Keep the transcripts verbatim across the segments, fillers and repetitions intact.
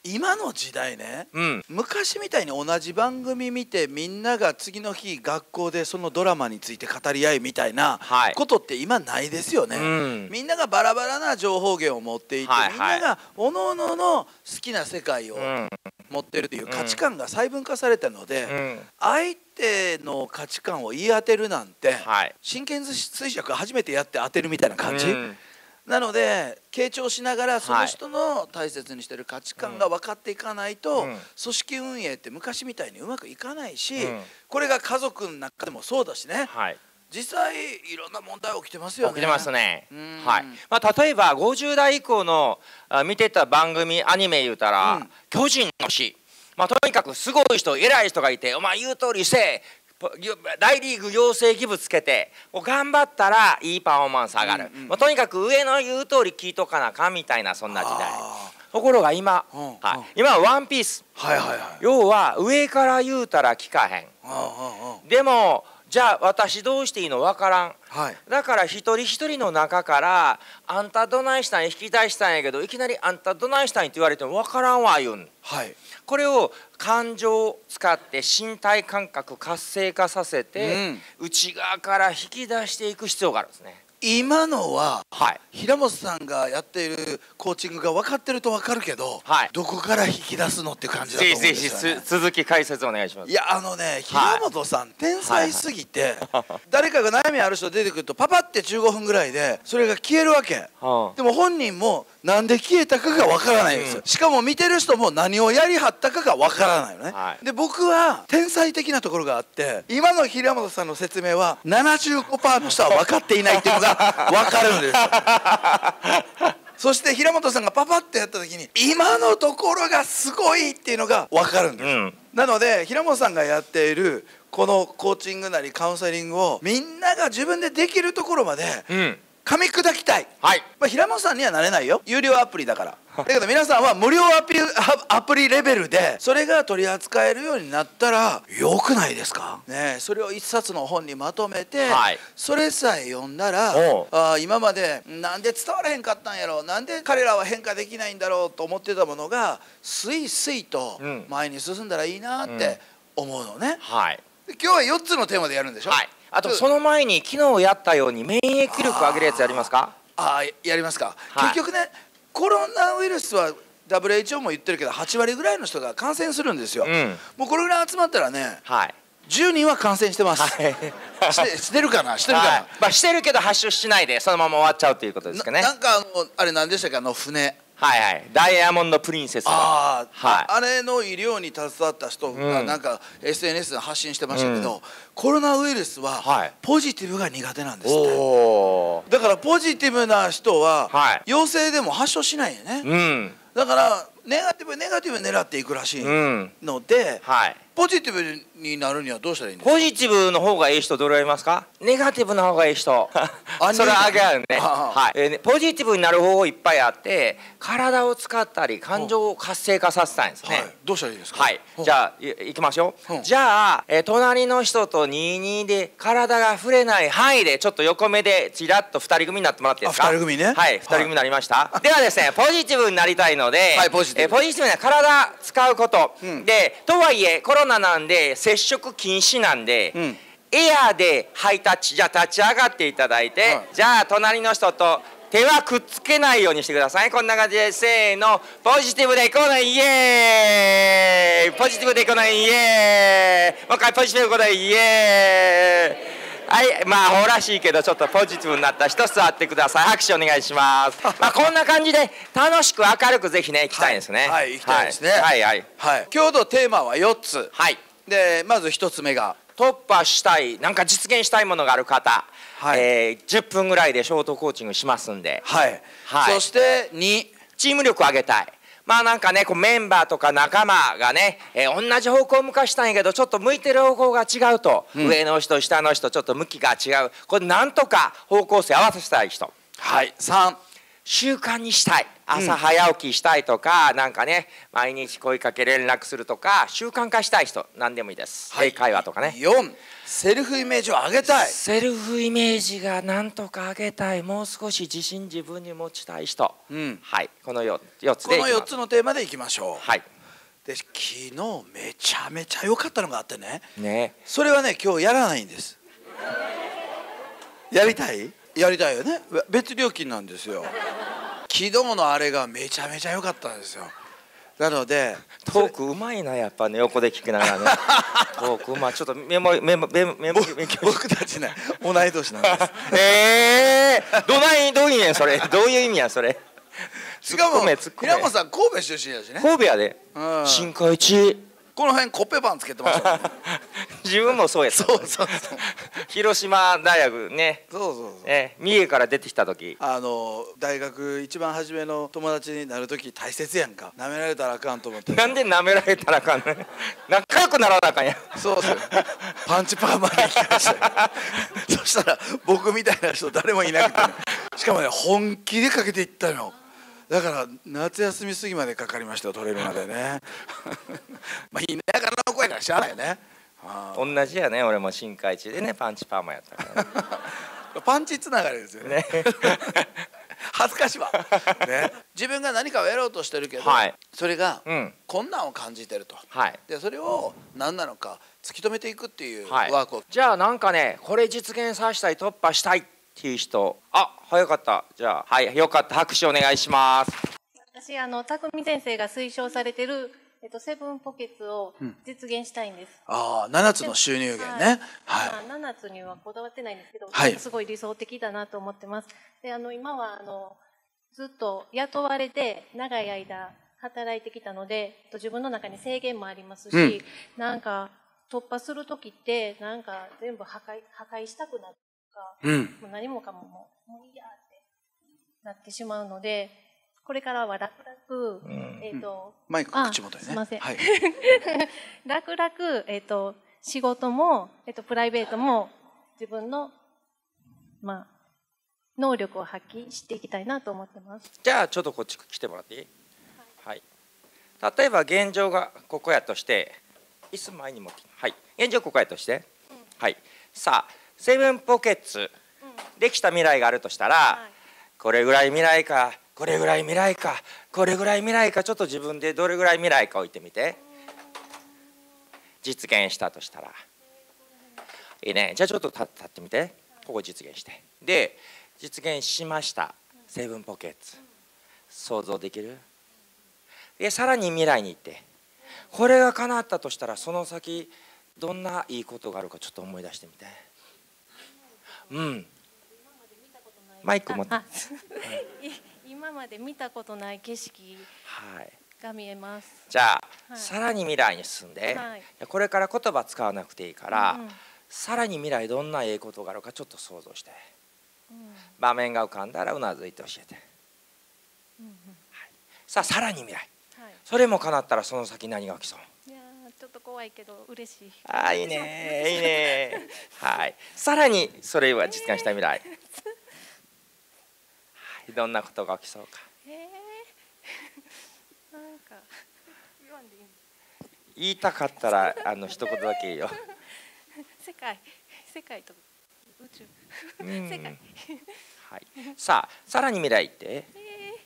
今の時代ね、 うん、 昔みたいに同じ番組見てみんなが次の日学校でそのドラマについて語り合いみたいなことって今ないですよね、はい、うん、みんながバラバラな情報源を持っていて、はいはい、みんなが各々の好きな世界を持ってるという価値観が細分化されたので、うん、相手の価値観を言い当てるなんて、はい、真剣衰弱初めてやって当てるみたいな感じ、うん、なので傾聴しながらその人の大切にしてる価値観が分かっていかないと、うん、組織運営って昔みたいにうまくいかないし、うん、これが家族の中でもそうだしね、はい、実際いろんな問題起きてますよね。 起きてますね。はい。まあ例えばごじゅう代以降のあ見てた番組アニメ言うたら、うん、巨人の死、まあとにかくすごい人偉い人がいて、お前言う通りせえ。大リーグ養成ギブつけて頑張ったらいいパフォーマンス上がる、うんうん、とにかく上の言う通り聞いとかなあかんみたいなそんな時代。ところが今、うん、はい、今はワンピース、はいはいはい、要は上から言うたら聞かへん、うん、でもじゃあ私どうしていいの分からん、はい、だから一人一人の中からあんたどないしたん引き出したんやけどいきなりあんたどないしたんって言われても分からんわ言うん、はい、これを感情を使って身体感覚活性化させて、うん、内側から引き出していく必要があるんですね。 今のは、はい、平本さんがやっているコーチングが分かってると分かるけど、はい、どこから引き出すのっていう感じだと思うんですよね。 ぜひぜひ続き解説お願いします。 いやあのね平本さん、はい、天才すぎて、はいはい、誰かが悩みある人出てくるとパパってじゅうごふんぐらいでそれが消えるわけ、はあ、でも本人もなんで消えたかが分からないんですよ、うん、しかも見てる人も何をやりはったかが分からないよね、はい、で僕は天才的なところがあって今の平本さんの説明は ななじゅうごパーセント の人は分かっていないっていうのが分かるんですよそして平本さんがパパッとやった時に今のところがすごいっていうのが分かるんです、うん、なので平本さんがやっているこのコーチングなりカウンセリングをみんなが自分でできるところまで、うん、噛み砕きたい、はい、まあ、平本さんにはなれないよ、有料アプリだからだけど皆さんは無料アプリ、アプリレベルでそれが取り扱えるようになったらよくないですか、ね、それを一冊の本にまとめて、はい、それさえ読んだらあ今までなんで伝わらへんかったんやろう、なんで彼らは変化できないんだろうと思ってたものがスイスイと前に進んだらいいなって思うのね、うん、はい、で今日はよっつのテーマでやるんでしょ、はい、 あとその前に昨日やったように免疫力上げるやつやりますか。 ああやりますか、はい、結局ねコロナウイルスは ダブリューエイチオー も言ってるけどはち割ぐらいの人が感染するんですよ、うん、もうこれぐらい集まったらね、はい、じゅうにんは感染してます、はい、してしてるかなしてるかな、はい、 まあ、してるけど発症しないでそのまま終わっちゃうということですかね。 な, なんかあのあれ何でしたっけあの船、 はいはい、ダイヤモンドプリンセス、 あ、はい、あ, あれの医療に携わった人がなんか エスエヌエス で発信してましたけど、うん、コロナウイルスはポジティブが苦手なんですって、はい、だからポジティブな人は陽性でも発症しないよね、うん、だからネガティブネガティブ狙っていくらしいので、うん、はい、ポジティブになるにはどうしたらいいんですか。 ポジティブの方がいい人どれいますか。ネガティブの方がいい人それはあげあるね、はい、えーね、ポジティブになる方法いっぱいあって体を使ったり感情を活性化させたいんですね、はい、 どうしたらいいですか。 はい、じゃあ い, いきましょう、うん、じゃあ、えー、隣の人とにたいにで体が触れない範囲でちょっと横目でちらっとふたり組になってもらっていいですか。 ふたり組ね、 はい、ふたり組になりました、はい、ではですねポジティブになりたいので、はい、ポジティブ、えー、ポジティブな体使うこと、うん、でとはいえコロナなんで接触禁止なんで、うん、エアーでハイタッチ、じゃあ立ち上がっていただいて、はい、じゃあ隣の人と手はくっつけないようにしてください。こんな感じでせーの、ポジティブでいこうね、イエーイ、ポジティブでいこうね、イエーイ、もう一回ポジティブでいこうね、イエーイ。はい、まあアホらしいけどちょっとポジティブになった人座ってください。拍手お願いします。まあこんな感じで楽しく明るくぜひね行きたいですね。 はい、はい、行きたいですね。 はいはい、 はい、今日のテーマはよっつ。はい。でまずひとつめが突破したい、なんか実現したいものがある方、はい、えー、じゅっぷんぐらいでショートコーチングしますんで、 はい、はい、そしてにチーム力を上げたい。まあなんかねこうメンバーとか仲間がね、えー、同じ方向を向かしたんやけどちょっと向いてる方向が違うと、うん、上の人下の人ちょっと向きが違う、これなんとか方向性合わせたい人。 はい、さん習慣にしたい、朝早起きしたいとか、うん、なんかね毎日声かけ連絡するとか習慣化したい人何でもいいです、はい、英会話とかね。 よん、セルフイメージを上げたい。 セルフイメージがなんとか上げたい、もう少し自信自分に持ちたい人、うん、はい、この 4, 4つでいきます。 このよっつのテーマでいきましょう。 はい。 で昨日めちゃめちゃ良かったのがあってね、 ね、 それはね今日やらないんです。やりたい？やりたいよね。別料金なんですよ。昨日のあれがめちゃめちゃ良かったんですよ。なのでトークうまいな、やっぱね、横で聞きながらねトークうまい。ちょっとメモメモメモメモ僕たちね同い年なんです。 ええー、どないどういう意味やそれ、どういう意味やそれ。 しかも平本さん神戸出身やしね。 神戸やで、うん、新海地この辺コッペパンつけてました、ね、 自分もそうやった、ね、 そうそうそう広島大学ね、 そうそうそう、 え三重から出てきた時、 あの大学一番初めの友達になる時大切やんか。舐められたらあかんと思って。 なんで舐められたらあかんの仲良くならなあかんや。 そうそう、パンチパーマに行きましたそしたら僕みたいな人誰もいなくて、ね、しかもね本気でかけていったの。だから夏休み過ぎまでかかりましたよ、取れるまでねまあ田舎の声からしゃあないよね。 同じやね、俺も新海地でねパンチパーマやったから、ね、 パンチつながりですよね恥ずかしいわ、ね、自分が何かをやろうとしてるけど、はい、それが困難を感じてると、はい、でそれを何なのか突き止めていくっていうワークを、はい、 じゃあなんかねこれ実現させたい、突破したいっていう人、あ、早かった。じゃあはいよかった、拍手お願いします。 私あの匠先生が推奨されてるえっと、セブンポケッツを実現したいんです。 うん、ああ、ななつの収入源ね。 はい。はい、まあ、ななつにはこだわってないんですけど、はい、すごい理想的だなと思ってます。で、あの今はあのずっと雇われて長い間働いてきたので、自分の中に制限もありますし、うん、なんか突破する時ってなんか全部破壊破壊したくなるとか、うん、もう何もかももうもういいやってなってしまうので。これからは楽々、うん、えっ、ー、と、 マイク口元にね。 すみません。はい、楽々、えっ、ー、と、仕事も、えっ、ー、と、プライベートも、自分の、まあ、能力を発揮していきたいなと思ってます。 じゃあ、ちょっとこっち来てもらっていい？はい。はい、例えば、現状がここやとして、椅子前に持って、はい。現状ここやとして、うん、はい。さあ、セブンポケッツ、うん、できた未来があるとしたら、はい、これぐらい未来か、これぐらい未来か、これぐらい未来か、ちょっと自分でどれぐらい未来か置いてみて。実現したとしたらいいね。じゃあちょっと立ってみて。ここ実現して、で実現しました。セブンポケッツ想像できる？でさらに未来に行って、これが叶ったとしたらその先どんないいことがあるかちょっと思い出してみて。うん、マイク持って今まで見たことない景色が見えます。 はい、じゃあ、はい、さらに未来に進んで、はい、これから言葉使わなくていいから、うん、さらに未来どんなええことがあるかちょっと想像して、うん、場面が浮かんだらうなずいて教えて、うんうん、はい、さあさらに未来、はい、それも叶ったらその先何が起きそう？ いやちょっと怖いけど嬉しい。 ああいいねいいねはい、さらにそれは実現した未来、えーどんなことが起きそうか。えー、なんか言わんでいい？言いたかったらあの一言だけいいよ。 世界、世界と宇宙、世界。 はい。さあさらに未来って、え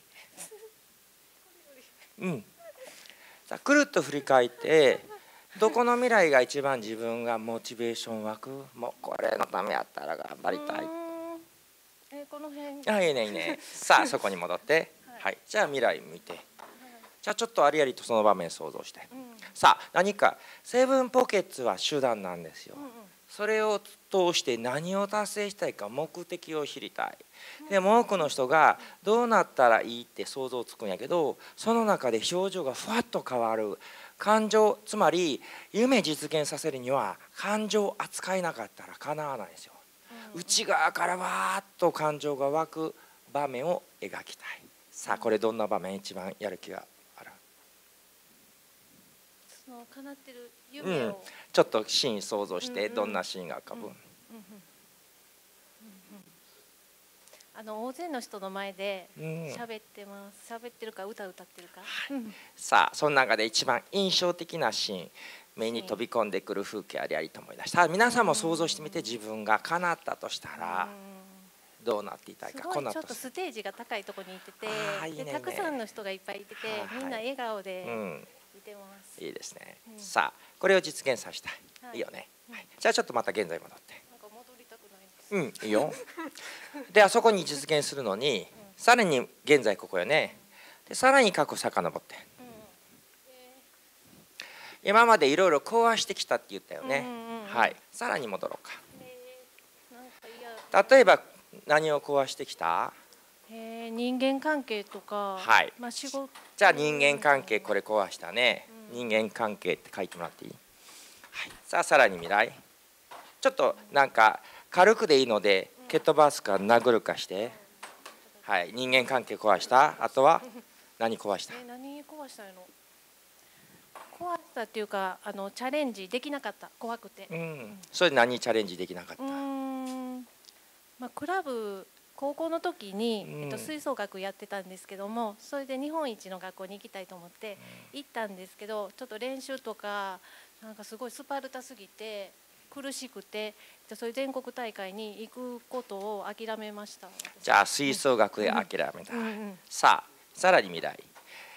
ー、うん。さあくるっと振り返ってどこの未来が一番自分がモチベーション湧く？もうこれのためやったら頑張りたい。 えこの辺あいいねいいねさあそこに戻って、はい、はい、じゃあ未来見て、はい、じゃあちょっとありありとその場面想像して、うん、さあ何かセブンポケッツは手段なんですよ、うんうん、それを通して何を達成したいか目的を知りたい。でも多くの人がどうなったらいいって想像つくんやけど、その中で表情がふわっと変わる感情、つまり夢実現させるには感情を扱えなかったら叶わないんですよ。内側からわーっと感情が湧く場面を描きたい。さあこれどんな場面一番やる気がある？ その叶ってる夢を、うん、 ちょっとシーン想像してどんなシーンが浮かぶ？ あの大勢の人の前で喋ってます。喋ってるか歌歌ってるか。 はい、さあその中で一番印象的なシーン、目に飛び込んでくる風景ありありと思い出した。皆さんも想像してみて、自分が叶ったとしたらどうなっていたいか。 すごいちょっとステージが高いところにいてて、いいね、でたくさんの人がいっぱいいてて、はいはい、みんな笑顔でいてます。 うん、いいですね、うん、さあこれを実現させたい、はい、いいよね、はい、じゃあちょっとまた現在戻って。 なんか戻りたくないんです。 うん、いいよであそこに実現するのに、うん、さらに現在ここよね、でさらに過去遡って、うん、今までいろいろ壊してきたって言ったよね、はい、さらに戻ろうか、えー、なんか例えば何を壊してきた？ えー、人間関係とか、 はい、 まあ、仕事。 じゃあ人間関係これ壊したね、うん、人間関係って書いてもらっていい？はい、さあさらに未来、ちょっとなんか軽くでいいので蹴飛ばすか殴るかして、はい、人間関係壊した。あとは何壊した？ えー、何壊したの？壊したっていうか、あのチャレンジできなかった、怖くて。 うん、それ何チャレンジできなかった？ うーん、まあ、クラブ高校の時に、えっと、吹奏楽やってたんですけども、それで日本一の学校に行きたいと思って行ったんですけど、ちょっと練習とかなんかすごいスパルタすぎて苦しくて、そういう全国大会に行くことを諦めました。 じゃあ吹奏楽で諦めた、うんうん、さあさらに未来、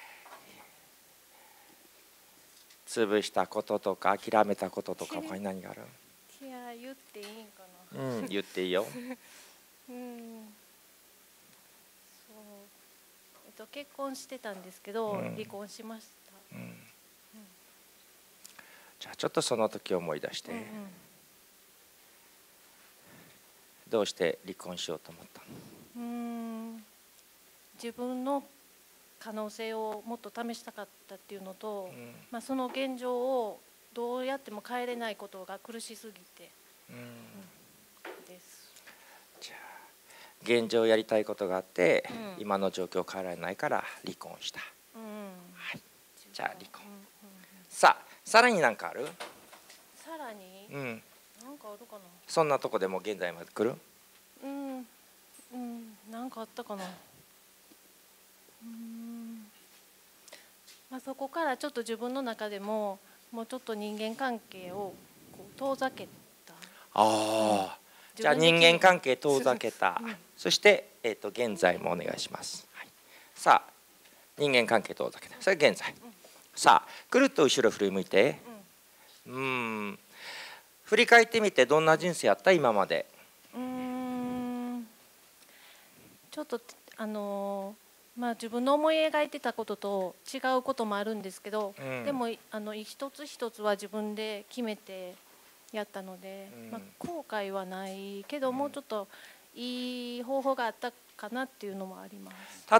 潰したこととか諦めたこととか他に何がある？ いや言っていいんかな。 うん、言っていいよ。 うん、そう、えっと、結婚してたんですけど、うん、離婚しました、うんうん、 じゃあちょっとその時思い出して、うんうん、どうして離婚しようと思ったの？うーん、 自分の可能性をもっと試したかったっていうのと、うん、まあ、その現状をどうやっても変えれないことが苦しすぎて、うんうん、です。 じゃあ現状やりたいことがあって、うん、今の状況を変えられないから離婚した、うんはい、じゃあ離婚、うんうんうん、さあさらに何かある？ さらに、うん、なんかあるかな。 そんなとこでも現在まで来る？ うん、うん、なんかあったかな。うん、まあ、そこからちょっと自分の中でももうちょっと人間関係をこう遠ざけた。 ああ、じゃあ人間関係遠ざけた、うん、そして、えー、と現在もお願いします、はい、さあ人間関係遠ざけた、それ現在、うん、さあくるっと後ろ振り向いて、うん、うーん振り返ってみてどんな人生やった今まで？ うーんちょっとあのーまあ、自分の思い描いてたことと違うこともあるんですけど、うん、でもあの一つ一つは自分で決めてやったので、うんまあ、後悔はないけど、うん、もうちょっといい方法があったかなっていうのもあります。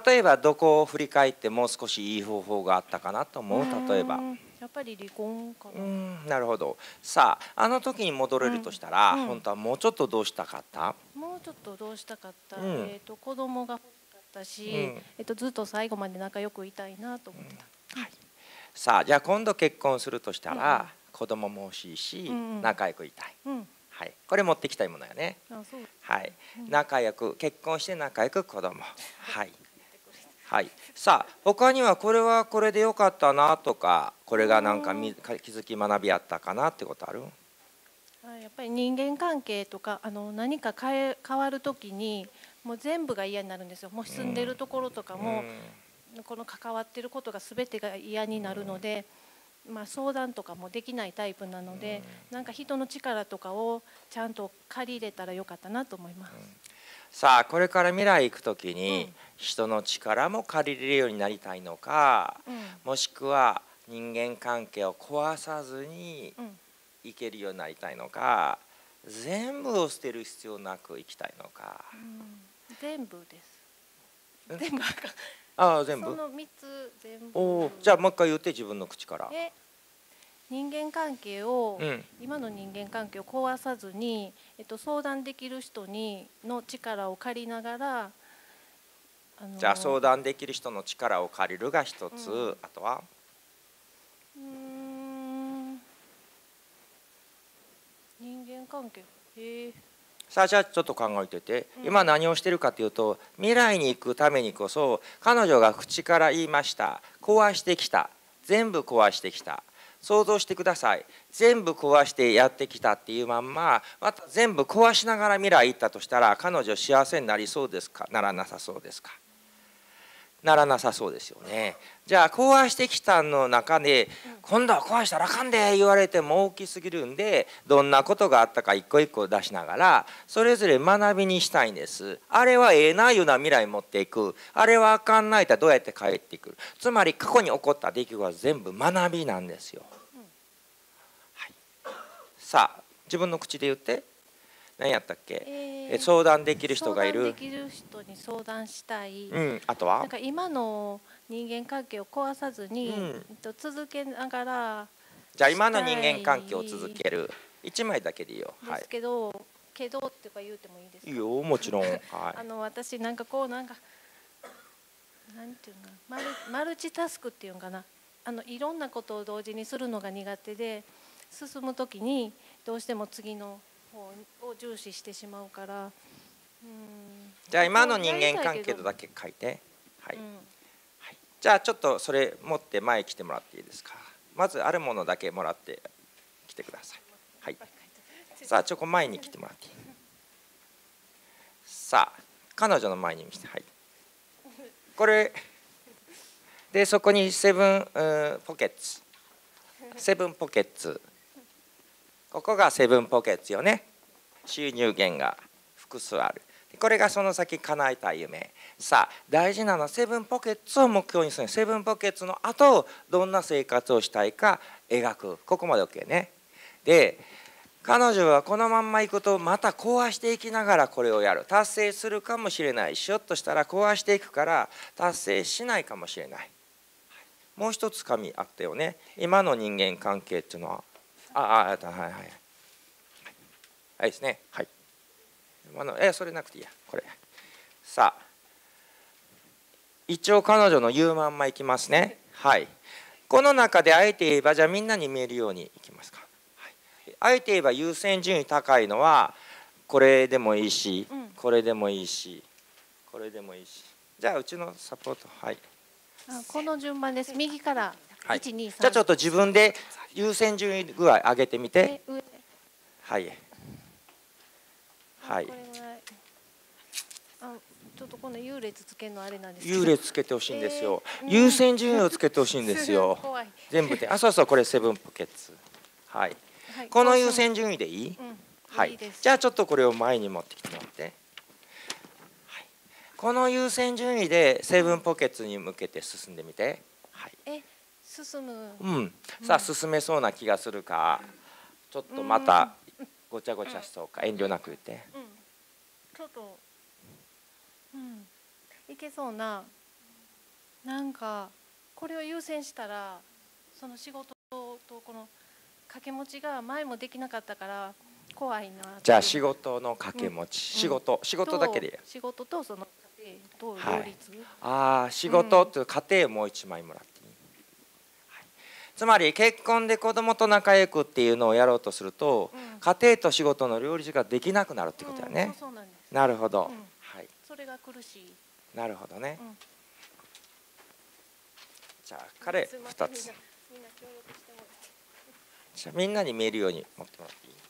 例えばどこを振り返ってもう少しいい方法があったかなと思う？例えばやっぱり離婚かな。 うんなるほど。さああの時に戻れるとしたら、うん、本当はもうちょっとどうしたかった？ もうちょっとどうしたかった、うん、えーと子供がだし、うんえっと、ずっと最後まで仲良くいたいなと思ってた、うんはい、 さあじゃあ今度結婚するとしたら、うん、子供も欲しいし、うん、仲良くいたい、うんはい、これ持ってきたいものよね。あそうはい、うん、仲良く結婚して仲良く子供はいはい、さあ他にはこれはこれでよかったなとか、これがなんか気づき学びあったかなってことある？ やっぱり人間関係とかあの何か変え変わるときにもう全部が嫌になるんですよ。もう住んでるところとかも、うん、この関わってることが全てが嫌になるので、うんまあ、相談とかもできないタイプなので、うん、なんか人の力とかをちゃんと借りれたらよかったなと思います、うん、 さあこれから未来行くときに、うん、人の力も借りれるようになりたいのか、うん、もしくは人間関係を壊さずに生けるようになりたいのか、全部を捨てる必要なく生きたいのか、うん全部です。全部ああ全部。 その三つ全部。 おじゃあもう一回言って自分の口から。 え人間関係を、うん、今の人間関係を壊さずに、えっと、相談できる人にの力を借りながら、 あのー、じゃあ相談できる人の力を借りるが一つ、うん、あとはうーん人間関係へえさあじゃあちょっと考えてて、今何をしてるかというと、未来に行くためにこそ彼女が口から言いました。壊してきた、全部壊してきた。想像してください。全部壊してやってきたっていうまんま、また全部壊しながら未来行ったとしたら、彼女幸せになりそうですか、ならなさそうですか。ならなさそうですよね。じゃあ壊してきたの中で、今度は壊したらあかんで言われても大きすぎるんで、どんなことがあったか一個一個出しながらそれぞれ学びにしたいんです。あれはええないうな未来持っていく、あれはあかんないとどうやって帰ってくる。つまり過去に起こった出来事は全部学びなんですよ。はい、さあ自分の口で言って。何やったっけ、えー、相談できる人がいる。 相談できる人に相談したい、 うん、あとはなんか今の人間関係を壊さずに、うん、続けながら。 じゃあ今の人間関係を続けるいちまいだけでいいよ。 ですけど、はい、けどってか言うてもいいですか。 いいよもちろん、はい、 あの私なんかこうなんかなんていうのマルマルチタスクっていうのかな、あのいろんなことを同時にするのが苦手で、進む時にどうしても次のを重視してしまうから、うん、 じゃあ今の人間関係とだけ書いて、はい、うん、はい、じゃあちょっとそれ持って前来てもらっていいですか。まずあるものだけもらって来てください。はい、さあちょっと前に来てもらっていい。さあ彼女の前に来て、はい、これでそこにセブン、うん、ポケッツセブンポケッツ、ここがセブンポケッツよね。収入源が複数ある。これがその先叶えたい夢。さあ大事なのはセブンポケッツを目標にする。セブンポケッツの後どんな生活をしたいか描く。ここまで OK ね。で彼女はこのまんまいくとまた壊していきながらこれをやる。達成するかもしれない。しよっとしたら壊していくから達成しないかもしれない。もう一つ紙あったよね。今の人間関係っていうのはああ、はいはいはい。はいですね。はい。あのえそれなくていいや。これ。さあ、一応彼女の言うまんまいきますね。はい。この中であえて言えばじゃあみんなに見えるようにいきますか。はい、あえて言えば優先順位高いのはこれでもいいし、うん、これでもいいし、これでもいいし。じゃあうちのサポート、はい。 あこの順番です。右から。 はい、じゃあちょっと自分で優先順位具合上げてみて。はい。はい。 あ、ちょっとこの優劣つけるのあれなんですけど。優劣つけてほしいんですよ。えー、優先順位をつけてほしいんですよ。全部で。あ、そうそうこれセブンポケッツ。はい。はい、この優先順位でいい？うん、はい。いいじゃあちょっとこれを前に持ってきてもらって。はい。この優先順位でセブンポケッツに向けて進んでみて。はい。 え進む。 うん。さあ進めそうな気がするか。ちょっとまたごちゃごちゃしそうか、遠慮なく言って。 うん。ちょっと。うん。いけそうな。なんかこれを優先したらその仕事とこの掛け持ちが前もできなかったから怖いな。 じゃあ仕事の掛け持ち、うん、仕事仕事だけで。 仕事とその家庭と両立。 はい、ああ仕事と家庭もう一枚もらっていい。はい、つまり結婚で子供と仲良くっていうのをやろうとすると、うん、家庭と仕事の両立ができなくなるってことだよね。うん、そうそうなんです。なるほど。うん、はい。 それが苦しい。 なるほどね。うん、じゃあ彼ふたつ。じゃあみんなに見えるように持ってもらっていい？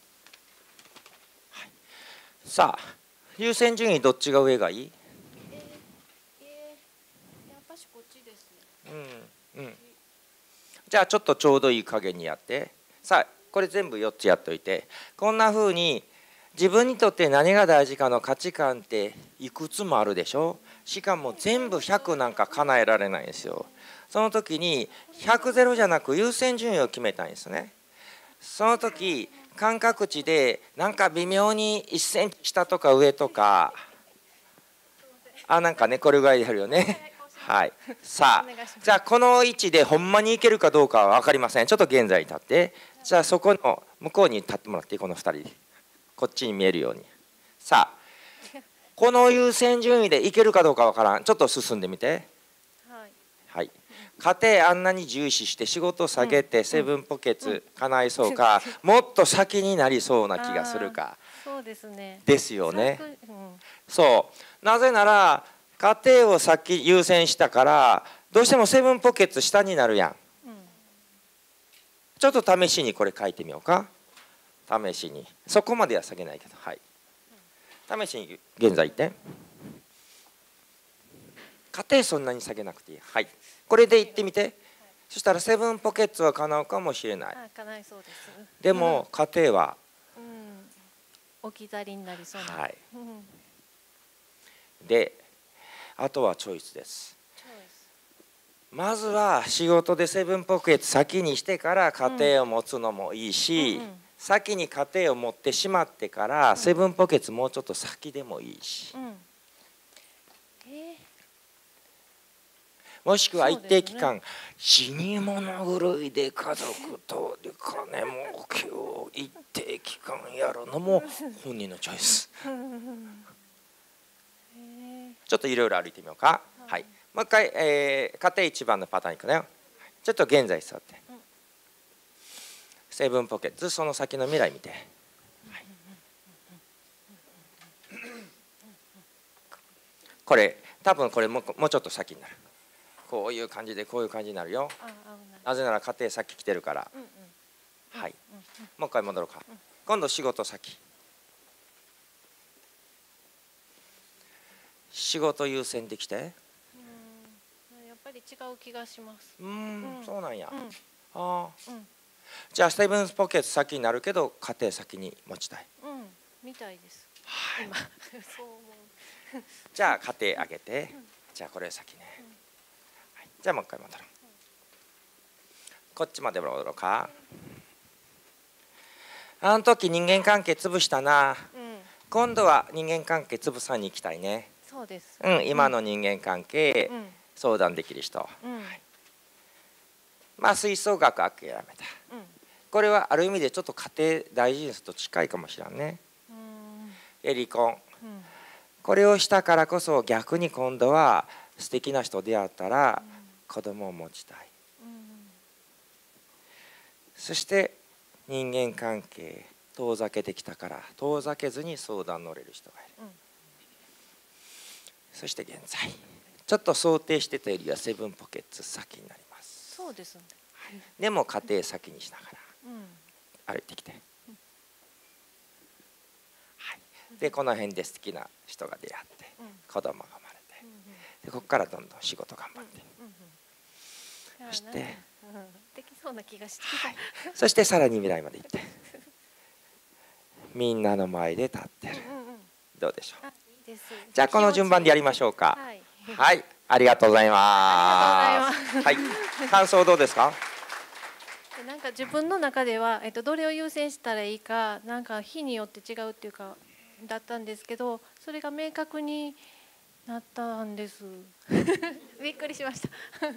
はい、さあ優先順位どっちが上がいい？えーえー、やっぱしこっちですね。 うんうん。じゃあちょっとちょうどいい加減にやって。さあこれ全部よっつやっといて、こんな風に自分にとって何が大事かの価値観っていくつもあるでしょ。しかも全部ひゃくなんか叶えられないんですよ。その時にひゃくゼロじゃなく優先順位を決めたいんですね。その時感覚値でなんか微妙にいっセンチ下とか上とか、あなんかねこれぐらいでやるよね。はい。さあじゃあこの位置でほんまにいけるかどうかは分かりません。ちょっと現在に立って、じゃあそこの向こうに立ってもらって、このふたりこっちに見えるように。さあこの優先順位でいけるかどうか分からん。ちょっと進んでみて。はい、はい、家庭あんなに重視して仕事下げてセブンポケツ叶いそうか、もっと先になりそうな気がするか。 そうそうですね。 ですよね。 うん、 そうなぜなら家庭を先優先したからどうしてもセブンポケット下になるやん、うん、ちょっと試しにこれ書いてみようか。試しにそこまでは下げないけど、はい、試しに現在言って家庭そんなに下げなくていい。はい、これで言ってみて。そしたらセブンポケットは叶うかもしれない。 あ、叶いそうです。 でも、うん、家庭は、 うん、置き去りになりそうな。 はい、 うん、 であとはチョイスです。まずは仕事でセブンポケット先にしてから家庭を持つのもいいし、うんうんうん、先に家庭を持ってしまってからセブンポケットもうちょっと先でもいいし、うん、えーもしくは一定期間、ね、死に物狂いで家族と金儲けを一定期間やるのも本人のチョイス。ちょっといろいろ歩いてみようか。はい、もう一回、えー、家庭一番のパターンいくね。ちょっと現在座って、うん、セブンポケットその先の未来見て、はい、これ多分これももうちょっと先になる。こういう感じでこういう感じになるよ。なぜなら家庭先来てるから。うんうん、はい、うんうん、もう一回戻ろうか。うん、今度仕事先。仕事優先できて。うん、 やっぱり違う気がします。 うん、うん、そうなんや。うん、ああ、 うん、 じゃあセブンポケット先になるけど家庭先に持ちたい。 うん、みたいです。 はい。 今そう思う。 じゃあ家庭上げて、うん、じゃあこれ先ね。じゃあもう一回戻ろう。こっちまで戻ろうか。あの時人間関係潰したな、うん、今度は人間関係潰さに行きたいね。 そうです、 うん、今の人間関係、うん、相談できる人、うん、はい、まあ吹奏楽諦めた、うん、これはある意味でちょっと家庭大事にすると近いかもしれんね。うん、で離婚、うん、これをしたからこそ逆に今度は素敵な人出会ったら、うん、子供を持ちたい、うん、そして人間関係遠ざけてきたから遠ざけずに相談乗れる人がいる、うん、そして現在ちょっと想定してたよりはセブンポケット先になります。 そうですね、 はい、でも家庭先にしながら歩いてきて、うん、はい、でこの辺で素敵な人が出会って、うん、子供が生まれて、うん、でここからどんどん仕事頑張って、うんうん、そして、うん、 できそうな気がして、 はい、そしてさらに未来まで行ってみんなの前で立ってる、うんうんうん、どうでしょう。 いいです。 じゃあこの順番でやりましょうか。はい、はい、ありがとうございます。はい、感想どうですか。 なんか自分の中では、えっと、どれを優先したらいいかなんか日によって違うっていうかだったんですけど、それが明確になったんですびっくりしました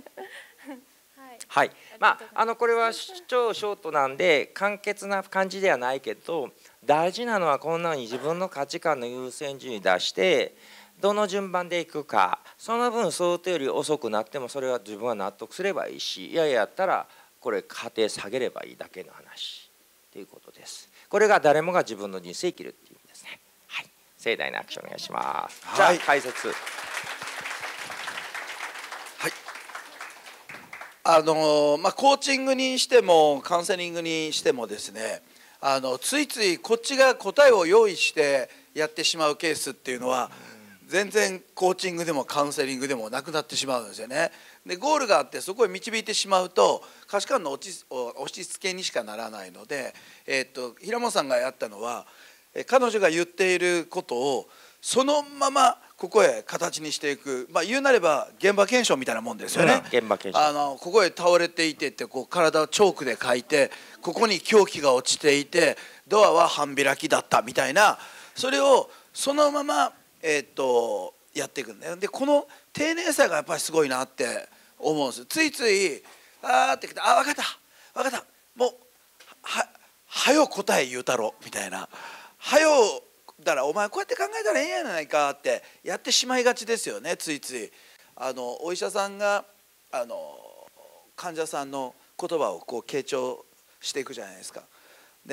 はい、まああのこれは超ショートなんで簡潔な感じではないけど、大事なのはこんなふうに自分の価値観の優先順位出してどの順番でいくか、その分想定より遅くなってもそれは自分は納得すればいいし、いやいややったらこれ家庭下げればいいだけの話ということです。これが誰もが自分の人生生きるっていう意味ですね。はい、盛大なアクションお願いします。はい、じゃあ解説。 はい、あのまあ、コーチングにしてもカウンセリングにしてもですね、あのついついこっちが答えを用意してやってしまうケースっていうのは全然コーチングでもカウンセリングでもなくなってしまうんですよね。でゴールがあってそこへ導いてしまうと価値観の落ち押し付けにしかならないので、えー、っと平本さんがやったのは彼女が言っていることをそのままここへ形にしていく、まあ、言うなれば現場検証みたいなもんですよね。 うん、現場検証。 あのここへ倒れていてってこう体をチョークで書いてここに凶器が落ちていてドアは半開きだったみたいな、それをそのまま、えー、っとやっていくんだよ。でこの丁寧さがやっぱりすごいなって思うんです。ついついあーってきて、あ分かった分かったもうははよ答え言うたろみたいな、はよだからお前こうやって考えたらええやないかってやってしまいがちですよね。ついついあのお医者さんがあの患者さんの言葉をこう傾聴していくじゃないですか。で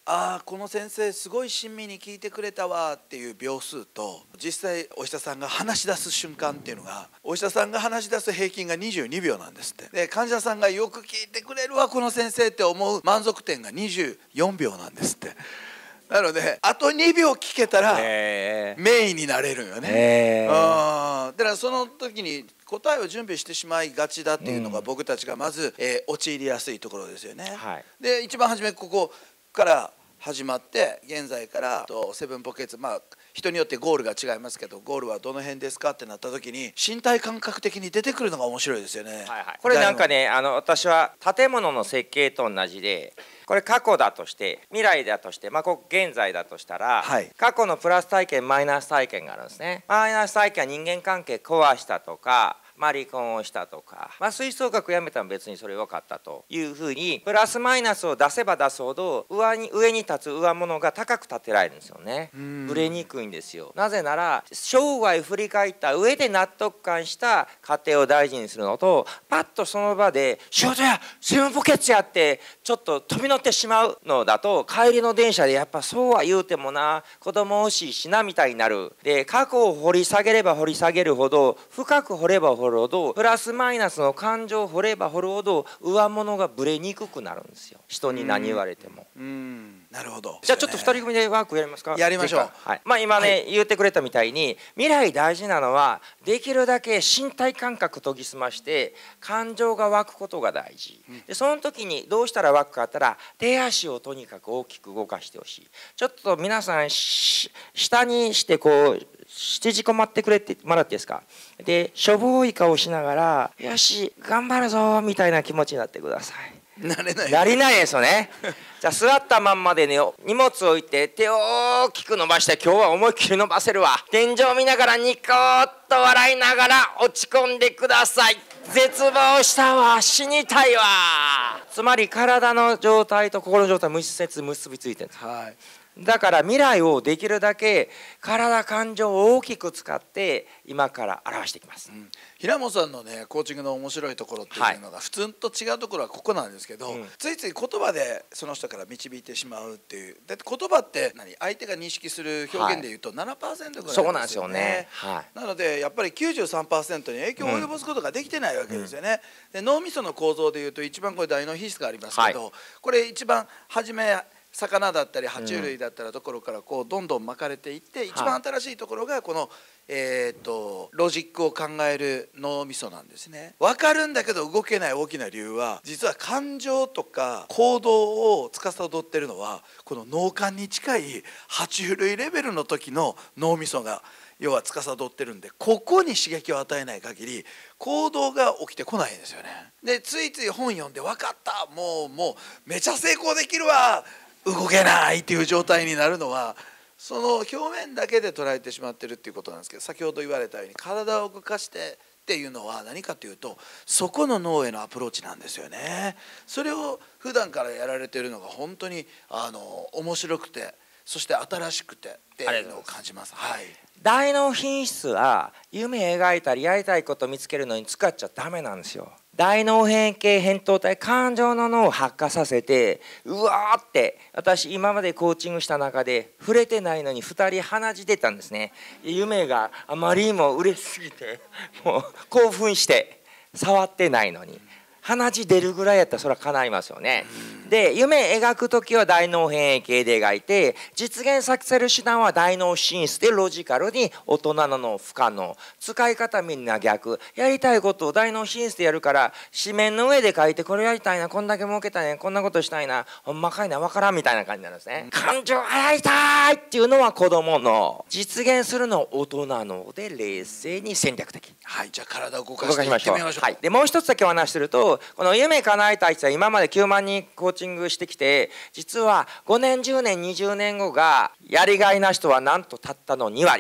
ああこの先生すごい親身に聞いてくれたわっていう秒数と、実際お医者さんが話し出す瞬間っていうのが、お医者さんが話し出す平均がにじゅうにびょうなんですって。で患者さんがよく聞いてくれるわこの先生って思う満足点がにじゅうよんびょうなんですって。なのであとにびょう聞けたらメインになれるよね。あだからその時に答えを準備してしまいがちだっていうのが僕たちがまず、えー、陥りやすいところですよね。はい、で一番初めここから始まって現在からとセブンポケッツ、まあ人によってゴールが違いますけど、ゴールはどの辺ですかってなった時に身体感覚的に出てくるのが面白いですよね。はいはい、 これなんかね、あの私は建物の設計と同じで、これ過去だとして未来だとして、まあ、ここ現在だとしたら、はい、過去のプラス体験マイナス体験があるんですね。マイナス体験は人間関係壊したとか、まあ、離婚をしたとか、まあ、吹奏楽やめたら別にそれ分かったというふうにプラスマイナスを出せば出すほど上に上に立つ上物が高く立てられるんですよね。ぶれにくいんですよ。なぜなら生涯振り返った上で納得感した過程を大事にするのと、パッとその場で「仕事やセブンポケッツや!」ってちょっと飛び乗ってしまうのだと、帰りの電車でやっぱそうは言うてもな子供欲しいしなみたいになる。で過去を掘り下げれば掘り下げるほど、深く掘れば掘るほど、プラスマイナスの感情を掘れば掘るほど上物がぶれにくくなるんですよ。人に何言われても。 うんうんなるほど。 じゃあちょっとふたり組でワークやりますか。 やりましょう。 はい、まあ今ね、はい、言ってくれたみたいに未来大事なのはできるだけ身体感覚研ぎ澄まして感情が湧くことが大事。でその時にどうしたら湧くかあったら、手足をとにかく大きく動かしてほしい。ちょっと皆さん下にしてこう縮こまってくれてもらっていいですか。でしょぼい顔しながら「よし頑張るぞ」みたいな気持ちになってください。 なれない。 なりないですよね。じゃあ座ったまんまでね、荷物を置いて手を大きく伸ばして、今日は思いっきり伸ばせるわ。天井見ながらニコッと笑いながら落ち込んでください。絶望したわ、死にたいわ。つまり体の状態と心の状態密接結びついてるんです。はいだから未来をできるだけ体感情を大きく使って今から表していきます、うん、 平本さんのねコーチングの面白いところっていうのが、はい、普通と違うところはここなんですけど、うん、ついつい言葉でその人から導いてしまうっていう。だって言葉って何相手が認識する表現でいうと ななパーセント ぐらいなんですよね。そうなんですよね、はい、なのでやっぱり きゅうじゅうさんパーセント に影響を及ぼすことができてないわけですよね、うん、で脳みその構造でいうと一番これ大脳皮質がありますけど、はい、これ一番初め魚だったり爬虫類だったりところからこうどんどん巻かれていって、一番新しいところがこのえとロジックを考える脳みそなんですね。分かるんだけど動けない大きな理由は、実は感情とか行動を司っているのはこの脳幹に近い爬虫類レベルの時の脳みそが要は司ってるんで、ここに刺激を与えない限り行動が起きてこないんですよね。でついつい本読んで分かったもうもうめちゃ成功できるわ動けないっていう状態になるのは、その表面だけで捉えてしまってるっていうことなんですけど、先ほど言われたように体を動かしてっていうのは何かというと、そこの脳へのアプローチなんですよね。それを普段からやられているのが本当にあの面白くて、そして新しくてっていうのを感じます。はい、 大脳品質は夢描いたりやりたいことを見つけるのに使っちゃダメなんですよ。大脳変形扁桃体感情の脳を発火させて、うわーって私今までコーチングした中で触れてないのにふたり鼻血出たんですね。夢があまりにも嬉しすぎてもう興奮して触ってないのに鼻血出るぐらいやったらそれは叶いますよね。で夢描く時は大脳変形で描いて、実現させる手段は大脳進出でロジカルに大人の脳不可能、使い方みんな逆、やりたいことを大脳進出でやるから紙面の上で書いて、これやりたいな、こんだけ儲けたいな、こんなことしたいな、ほんまかいな分からんみたいな感じになるんですね。感情がやりたいっていうのは子供の、実現するのは大人ので冷静に戦略的。 はい、じゃあ体を動かしていってみましょう。 はい、でもう一つだけお話しすると、この夢叶えたい人は今まできゅうまんにんコーチングしてきて、実はごねんじゅうねんにじゅうねんごがやりがいな人はなんとたったのにわり、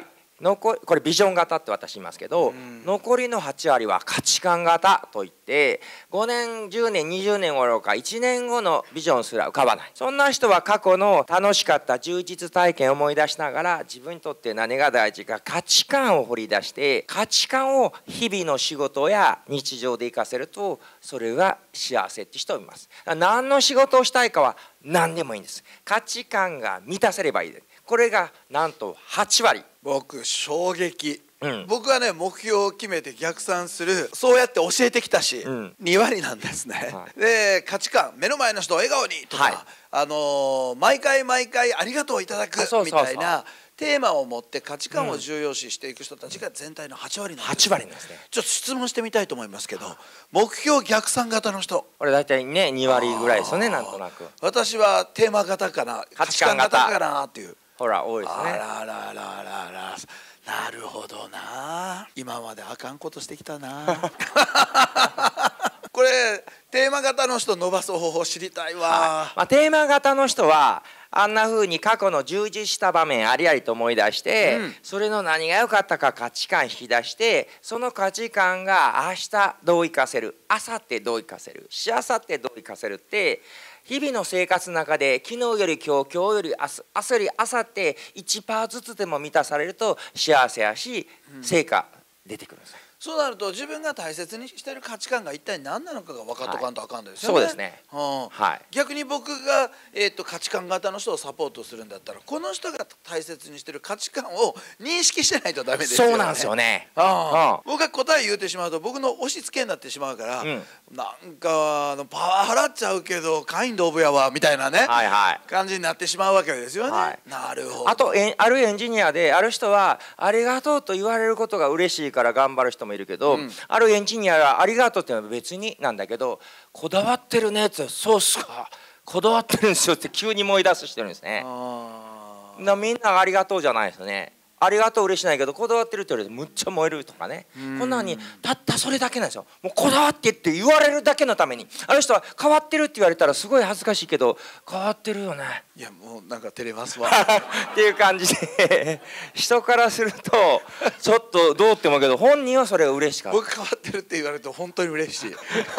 残これビジョン型って私言いますけど、うん、残りのはち割は価値観型といってごねんじゅうねんにじゅうねん頃かいちねんごのビジョンすら浮かばない。そんな人は過去の楽しかった充実体験を思い出しながら自分にとって何が大事か価値観を掘り出して価値観を日々の仕事や日常で生かせるとそれが幸せって人を見ます。何の仕事をしたいかは何でもいいんです。価値観が満たせればいいです。これがなんとはち割。 僕衝撃、うん、僕はね目標を決めて逆算するそうやって教えてきたし、うん、に割なんですね、はい、で価値観目の前の人を笑顔にとか、はい、あのー、毎回毎回ありがとういただくみたいなテーマを持って価値観を重要視していく人たちが全体のはち割なんです、ね、 はち割なんですね。 ちょっと質問してみたいと思いますけど、目標逆算型の人これ大体ねに割ぐらいですよね。なんとなく私はテーマ型かな価値観型かなっていう。 ほら多いですね。 あららららららなるほどな。今まであかんことしてきたなこれテーマ型の人伸ばす方法知りたいわ、 はい、まあ、テーマ型の人はあんな風に過去の充実した場面ありありと思い出して、うん、それの何が良かったか価値観引き出してその価値観が明日どう生かせる明後日どう生かせるしあさってどう生かせるって日々の生活の中で昨日より今日今日より明日明日より明後日 いちパーセント ずつでも満たされると幸せやし、うん、成果出てくるんですよ。 そうなると自分が大切にしている価値観が一体何なのかが分かっとかんとあかんですよね。 そうですね、 うん、はい、逆に僕が、えー、と価値観型の人をサポートするんだったらこの人が大切にしている価値観を認識してないとダメですよね。 そうなんですよね。 ああ、僕が答え言うてしまうと僕の押し付けになってしまうから、うん、なんかあのパワー払っちゃうけどカインドオブやわみたいなね、はいはい、感じになってしまうわけですよね、はい、なるほど。 あとえあるエンジニアである人はありがとうと言われることが嬉しいから頑張る人もいるけど、うん、あるエンジニアはありがとうっていうのは別になんだけどこだわってるねってそうっすかこだわってるんですよって急に思い出すしてるんですね。あなみんなありがとうじゃないですよね。ありがとう嬉しないけどこだわってるって言われてむっちゃ燃えるとかね、こんなにたったそれだけなんですよ。もうこだわってって言われるだけのためにある人は変わってるって言われたらすごい恥ずかしいけど変わってるよね。 いやもうなんか照れますわっていう感じで人からするとちょっとどうって思うけど本人はそれが嬉しかった。 僕変わってるって言われると本当に嬉しい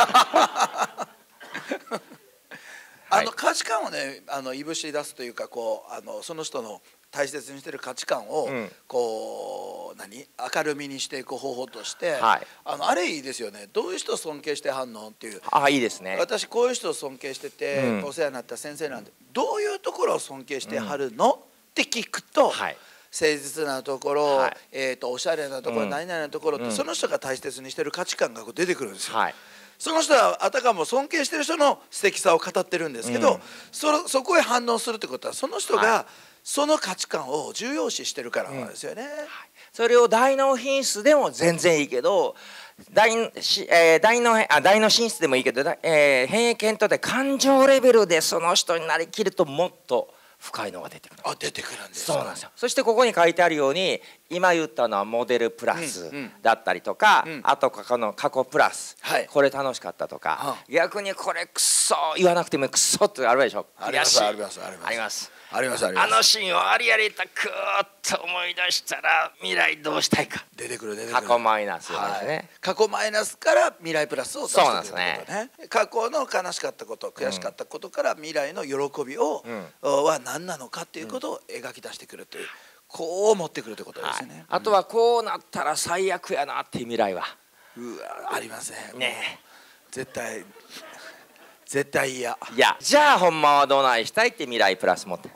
あの価値観をねあのいぶし出すというかこうあのその人の大切にしている価値観を、うん、こう何明るみにしていく方法として、はい、あのあれいいですよね。どういう人を尊敬してはんのっていう。 あいいですね。 私こういう人を尊敬してて、うん、お世話になった先生なんでどういうところを尊敬してはるの、うん、って聞くと、はい、誠実なところ、はい、えーとおしゃれなところ、うん、何々なところって、うん、その人が大切にしている価値観が出てくるんですよ。はい、その人はあたかも尊敬してる人の素敵さを語ってるんですけど、うん、そ, そこへ反応するってことはその人が、はい、その価値観を重要視してるからなんですよね、うん、はい、 それを大脳品質でも全然いいけど大、えー、大脳あ大脳品質でもいいけど、えー、変異検討で感情レベルでその人になりきるともっと深いのが出てくる。 あ出てくるんです。 そうなんですよ。そしてここに書いてあるように今言ったのはモデルプラスだったりとか、うんうん、あと過去の過去プラス、はい、これ楽しかったとか、うん、逆にこれクソ言わなくてもクソってあるでしょ。 ありますありますありますありますありますあります。 あのシーンをありありとクーッと思い出したら未来どうしたいか出てくる出てくる。 過去マイナスですね、はい、 過去マイナスから未来プラスを出してくることね。 そうなんですね。 過去の悲しかったこと悔しかったことから未来の喜びを、うん、は何なのかっていうことを描き出してくるという、こう持ってくるということですね、はい、 あとはこうなったら最悪やなっていう未来はうわありませんね。 絶対絶対嫌。 いやじゃあほんまはどないしたいって未来プラス持って。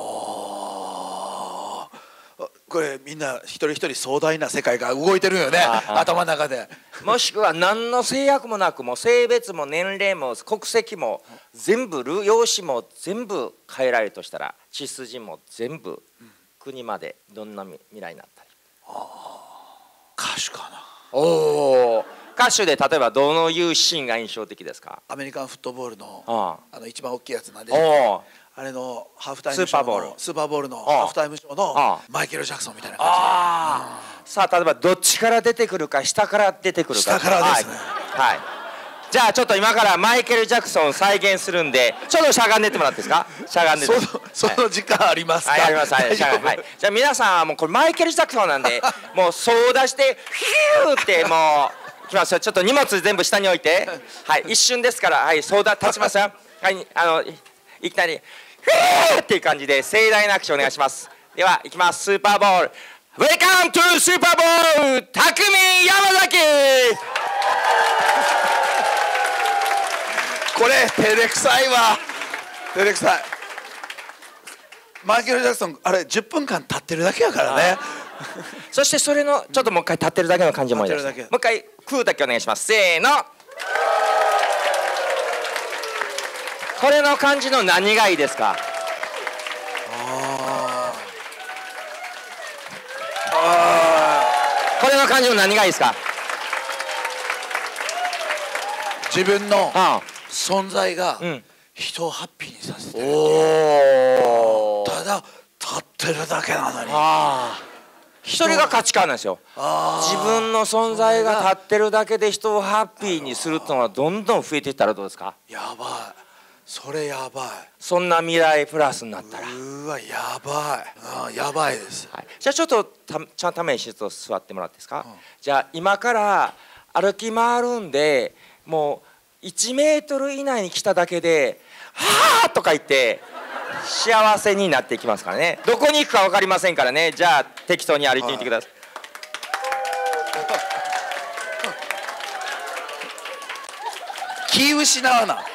おこれみんな一人一人壮大な世界が動いてるよね頭の中で。 もしくは何の制約もなくもう性別も年齢も国籍も全部容姿も全部変えられるとしたら血筋も全部国までどんな未来になったり。 歌手かな。 おお歌手で例えばどのいうシーンが印象的ですか。 アメリカンフットボールの あ, あの一番大きいやつなんで、あれのハーフタイムショーのスーパーボールのハーフタイムショーのマイケル・ジャクソンみたいな感じで。あさあ例えばどっちから出てくるか下から出てくるか。 下からですね。 はい、はい、 じゃあちょっと今からマイケル・ジャクソンを再現するんで、ちょっとしゃがんでってもらっていいですか。しゃがんでて。 その時間ありますか。 はい、あります。はい、しゃがん、はい。じゃあ皆さんはもうこれマイケル・ジャクソンなんで、もうそう出してヒューってもういきますよ。ちょっと荷物全部下に置いて、はい、一瞬ですから、はい、そうだ立ちますよ。はい、あのいきなりヒューっていう感じで盛大なアクションお願いします。ではいきます。スーパーボール。ウェルカムトゥスーパーボール、匠山崎。 これ照れくさいわ。照れくさい。マイケル・ジャクソンあれじゅっぷんかん立ってるだけやからね。 そしてそれのちょっともう一回立ってるだけの感じもいいです。もう一回空だけお願いします。せーの。これの感じの何がいいですか。これの感じの何がいいですか。 自分の存在が人をハッピーにさせてる。ただ立ってるだけなのに。 それが価値観なんですよ。自分の存在が立ってるだけで人をハッピーにするっていうのはどんどん増えていったらどうですか。 やばい。それやばい。 そんな未来プラスになったら。 うわやばい。やばいです。 はい、じゃあちょっとたちゃんとちょっと座ってもらっていいですか。うん、じゃあ今から歩き回るんで、もういちメートル以内に来ただけで「はあ!」とか言って幸せになっていきますからね。どこに行くか分かりませんからね。じゃあ適当に歩いてみてください。 気失わな。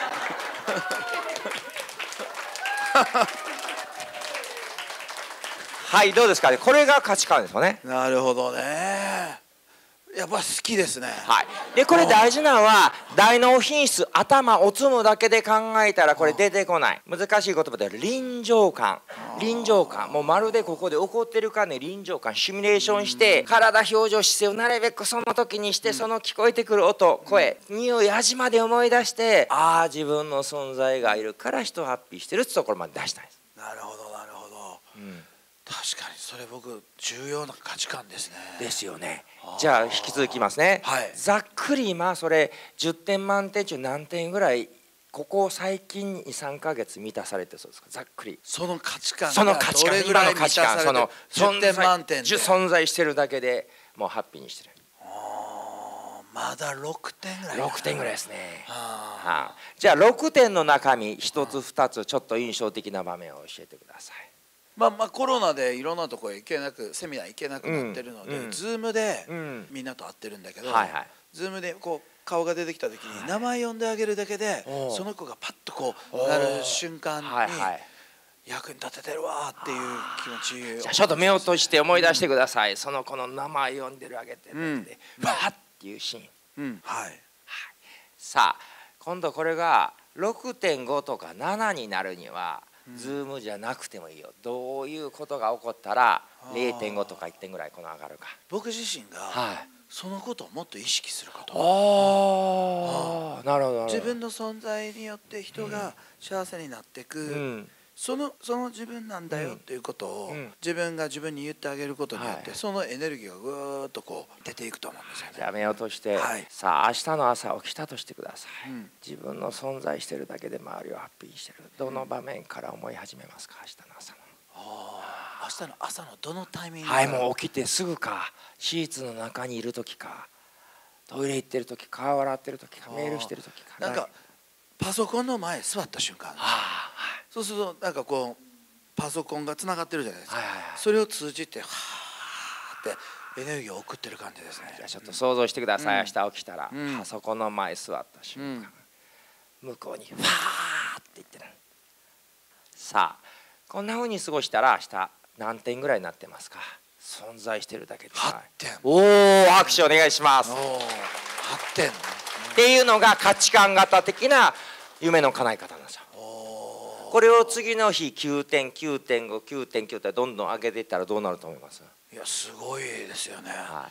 はい、どうですかね。これが価値観ですよね。 なるほどね。やっぱ好きですね。 はい。でこれ大事なのは大脳品質、頭を積むだけで考えたらこれ出てこない。難しい言葉で臨場感、臨場感、もうまるでここで起こってるかね、臨場感シミュレーションして体、表情、姿勢をなるべくその時にして、その聞こえてくる音、声、匂い、味まで思い出して、ああ自分の存在がいるから人をハッピーしてるってところまで出したいです。 なるほどなるほど。うん、確かにそれ僕重要な価値観ですね。 ですよね。じゃあ引き続きますね。はい、ざっくり今それじゅってん満点中何点ぐらいここ最近にさんかげつ満たされてそうですか。ざっくりその価値観その価値観今の価値観そのじゅってん満点で存在してるだけでもうハッピーにしてる。 まだろくてんぐらい。 ろくてんぐらいですね。はあ、じゃあろくてんの中身ひとつふたつちょっと印象的な場面を教えてください。 まあまあコロナでいろんなところへ行けなくセミナー行けなくなってるので、うん、ズームでみんなと会ってるんだけど、はいはい、ズームでこう顔が出てきた時に名前呼んであげるだけで、はい、その子がパッとこうなる瞬間に役に立ててるわっていう気持ち。 じゃあちょっと目を閉じて思い出してください。うん、その子の名前呼んでるあげてるで、うん、バーっていうシーン。うん、はい、はい。さあ今度これが ろくてんご とかななになるには。ズームじゃなくてもいいよ。どういうことが起こったら れいてんご とかいってんぐらいこの上がるか。 僕自身がそのことをもっと意識すること。 ああ、なるほど。 自分の存在によって人が幸せになっていく、うん、そのその自分なんだよっていうことを自分が自分に言ってあげることによって、そのエネルギーがぐーっとこう出ていくと思うんですよね。 じゃあ目を閉じて、はい、さあ明日の朝起きたとしてください。うん、自分の存在してるだけで周りをハッピーにしてる。どの場面から思い始めますか。明日の朝の。 ああ、明日の朝のどのタイミング。 はい、もう起きてすぐか、シーツの中にいる時か、トイレ行ってる時か、顔洗ってる時か、メールしてる時か。 なんかパソコンの前座った瞬間、そうするとなんかこうパソコンがつながってるじゃないですか。それを通じてはーってエネルギーを送ってる感じですね。 じゃあちょっと想像してください。明日起きたらパソコンの前座った瞬間、向こうにファーって言ってる。さあこんな風に過ごしたら明日何点ぐらいになってますか。存在してるだけではってん。 おお、拍手お願いします。はってんっていうのが価値観型的な夢の叶え方なんですよ。これを次の日きゅうてん、きゅうてんご、きゅうてんきゅうってどんどん上げていったらどうなると思います。 いやすごいですよね。はい、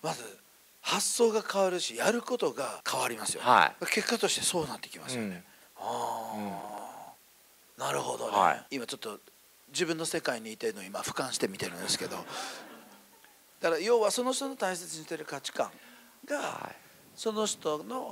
まず発想が変わるしやることが変わりますよね。はい、結果としてそうなってきますよね。うん、ああ、うん、なるほどね。はい、今ちょっと自分の世界にいてるのを今俯瞰して見てるんですけど、だから要はその人の大切にしてる価値観が、はい、その人の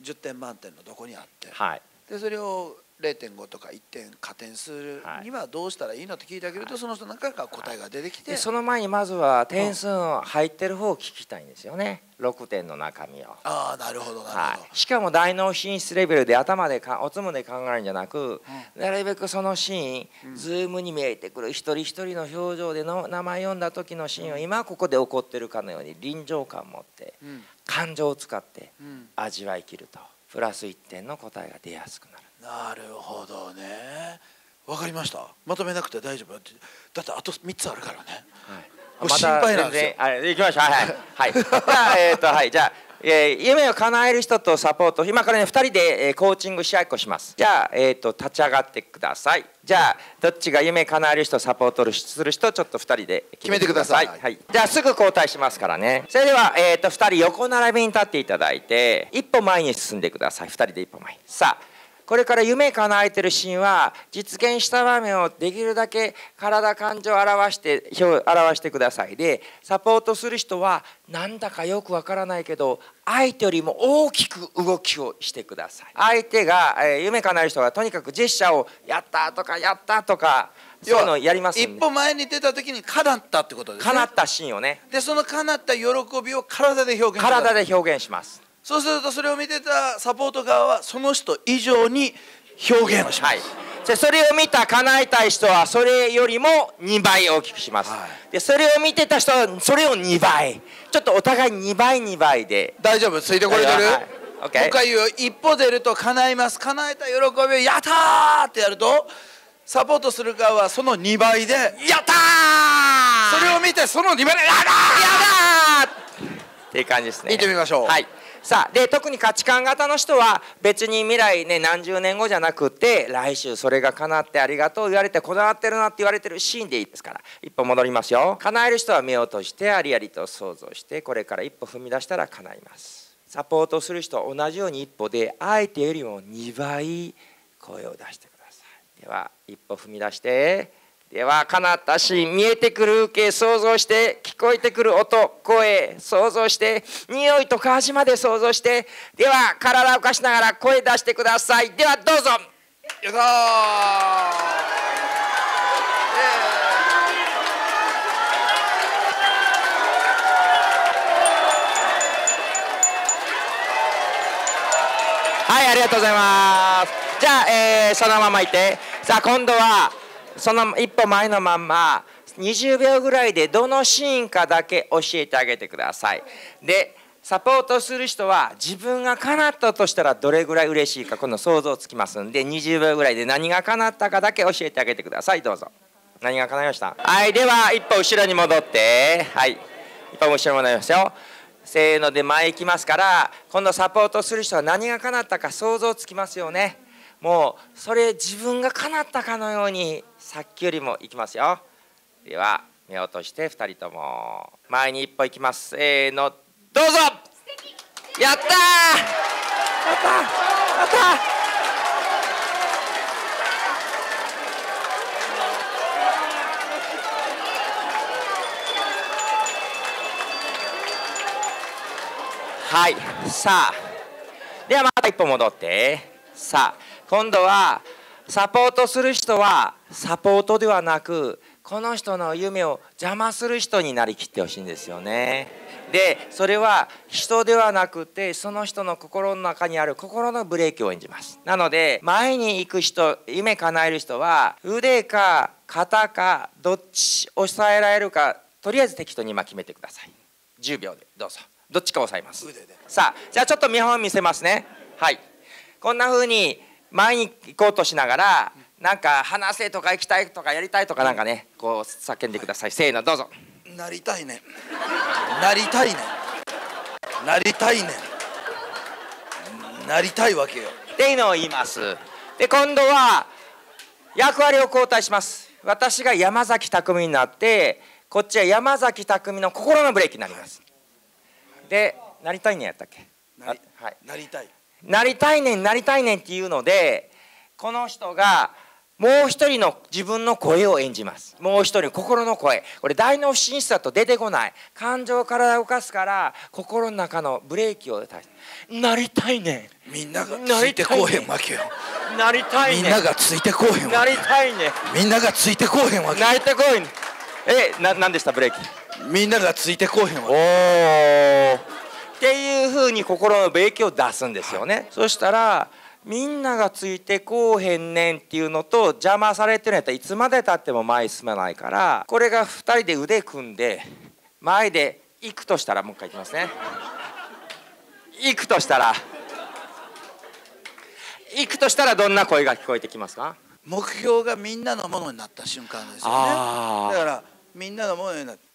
じゅってん満点のどこにあって、 はい、 でそれをれいてんごとかいってん加点するにはどうしたらいいのって聞いてあげると、その人の中から答えが出てきて、 その前にまずは点数の入ってる方を聞きたいんですよね、ろくてんの中身を。 ああ、なるほどなるほど、 はい、しかも大脳進出レベルで頭でかおつむで考えるんじゃなく、うん、なるべくそのシーン、うん、ズームに見えてくる一人一人の表情での名前読んだ時のシーンを今ここで起こってるかのように臨場感を持って、うん、感情を使って味わい切るとプラスいってんの答えが出やすくなる。 なるほどね。わかりました。まとめなくて大丈夫だって。だってあとみっつあるからね。はい、心配なんですよ。 あれ行きましょう。はいはい。はい。じゃあえっとはいじゃあ、えー、夢を叶える人とサポート、今からねふたりで、えー、コーチングし合いっこします。じゃあえっと立ち上がってください。じゃあどっちが夢叶える人サポートする人ちょっとふたりで決めてください。 はい。じゃあすぐ交代しますからね。それではえっとふたり横並びに立っていただいて一歩前に進んでください。ふたりで一歩前。さあ。これから夢叶えてるシーンは実現した場面をできるだけ体感情を表して表してください。でサポートする人はなんだかよくわからないけど相手よりも大きく動きをしてください。相手が、えー、夢叶える人がとにかくジェスチャーをやったとかやったとかそういうのをやりますんで、 一歩前に出た時に叶ったってことですね。 叶ったシーンをね。 でその叶った喜びを体で表現します。 体で表現します。 そうするとそれを見てたサポート側はその人以上に表現をします。はい、 でそれを見た叶えたい人はそれよりもにばい大きくします。はい、でそれを見てた人はそれをにばい、ちょっとお互いにばいにばいで。 大丈夫？ついてこれてる？はい、 もう一回言うよ。一歩出ると叶います。叶えた喜びをやったーってやるとサポートする側はそのにばいでやったー、それを見てそのにばいでやだーやだーっていう感じですね。 見てみましょう。 はい。さあで特に価値観型の人は別に未来ね何十年後じゃなくて来週それが叶ってありがとう言われてこだわってるなって言われてるシーンでいいですから。一歩戻りますよ。叶える人は目を閉じてありありと想像してこれから一歩踏み出したら叶います。サポートする人は同じように一歩で相手よりもにばい声を出してください。では一歩踏み出して、では叶ったシーン、見えてくる風景想像して、聞こえてくる音声想像して、匂いとか味まで想像して、では体を動かしながら声出してください。ではどうぞ。 やったー、 はい、ありがとうございます。じゃあ、えー、そのままいて、さあ今度はその一歩前のまんまにじゅうびょうぐらいでどのシーンかだけ教えてあげてください。でサポートする人は自分が叶ったとしたらどれぐらい嬉しいかこの想像つきますんで、にじゅうびょうぐらいで何が叶ったかだけ教えてあげてください。どうぞ。何が叶いました？はい、では一歩後ろに戻って、はい、一歩後ろに戻りますよ。せーので前行きますから、今度サポートする人は何が叶ったか想像つきますよね。もうそれ自分が叶ったかのようにさっきよりもいきますよ。では目を閉じてふたりとも前に一歩行きます。せーのどうぞ。やったー、やったー、やったー。はい、さあではまた一歩戻って、さあ今度はサポートする人はサポートではなくこの人の夢を邪魔する人になりきってほしいんですよね。でそれは人ではなくてその人の心の中にある心のブレーキを演じます。なので前に行く人、夢叶える人は腕か肩かどっち押さえられるかとりあえず適当に今決めてください。じゅうびょうでどうぞ。どっちか押さえます。さあじゃあちょっと見本見せますね。はい、こんな風に前に行こうとしながらなんか話せとか行きたいとかやりたいとかなんかねこう叫んでください。せーのどうぞ。 なりたいね、なりたいね、なりたいね、なりたいわけよっていうのを言います。で今度は役割を交代します。私が山崎匠になってこっちは山崎匠の心のブレーキになります。でなりたいねやったっけ。 なり、はい、なりたいなりたいねんなりたいねんっていうのでこの人がもう一人の自分の声を演じます。もう一人心の声、これ大脳進出だと出てこない。感情から動かすから心の中のブレーキを出して、なりたいねん、みんながついてこうへんわけよ。 なりたいねん、 みんながついてこうへんわけ。 なりたいねん、 みんながついてこうへんわけ。 なりてこいねん。え、な、なんでしたブレーキ。 みんながついてこうへんわけ。 おーっていうふうに心のブレーキを出すんですよね、はい、そしたらみんながついてこうへんねんっていうのと邪魔されてるんやったらいつまでたっても前に進まないから、これがふたりで腕組んで前で行くとしたら、もう一回いきますね。行くとしたら行くとしたらどんな声が聞こえてきますか？ 目標がみんなのものになった瞬間ですよね。だからみんなのものになって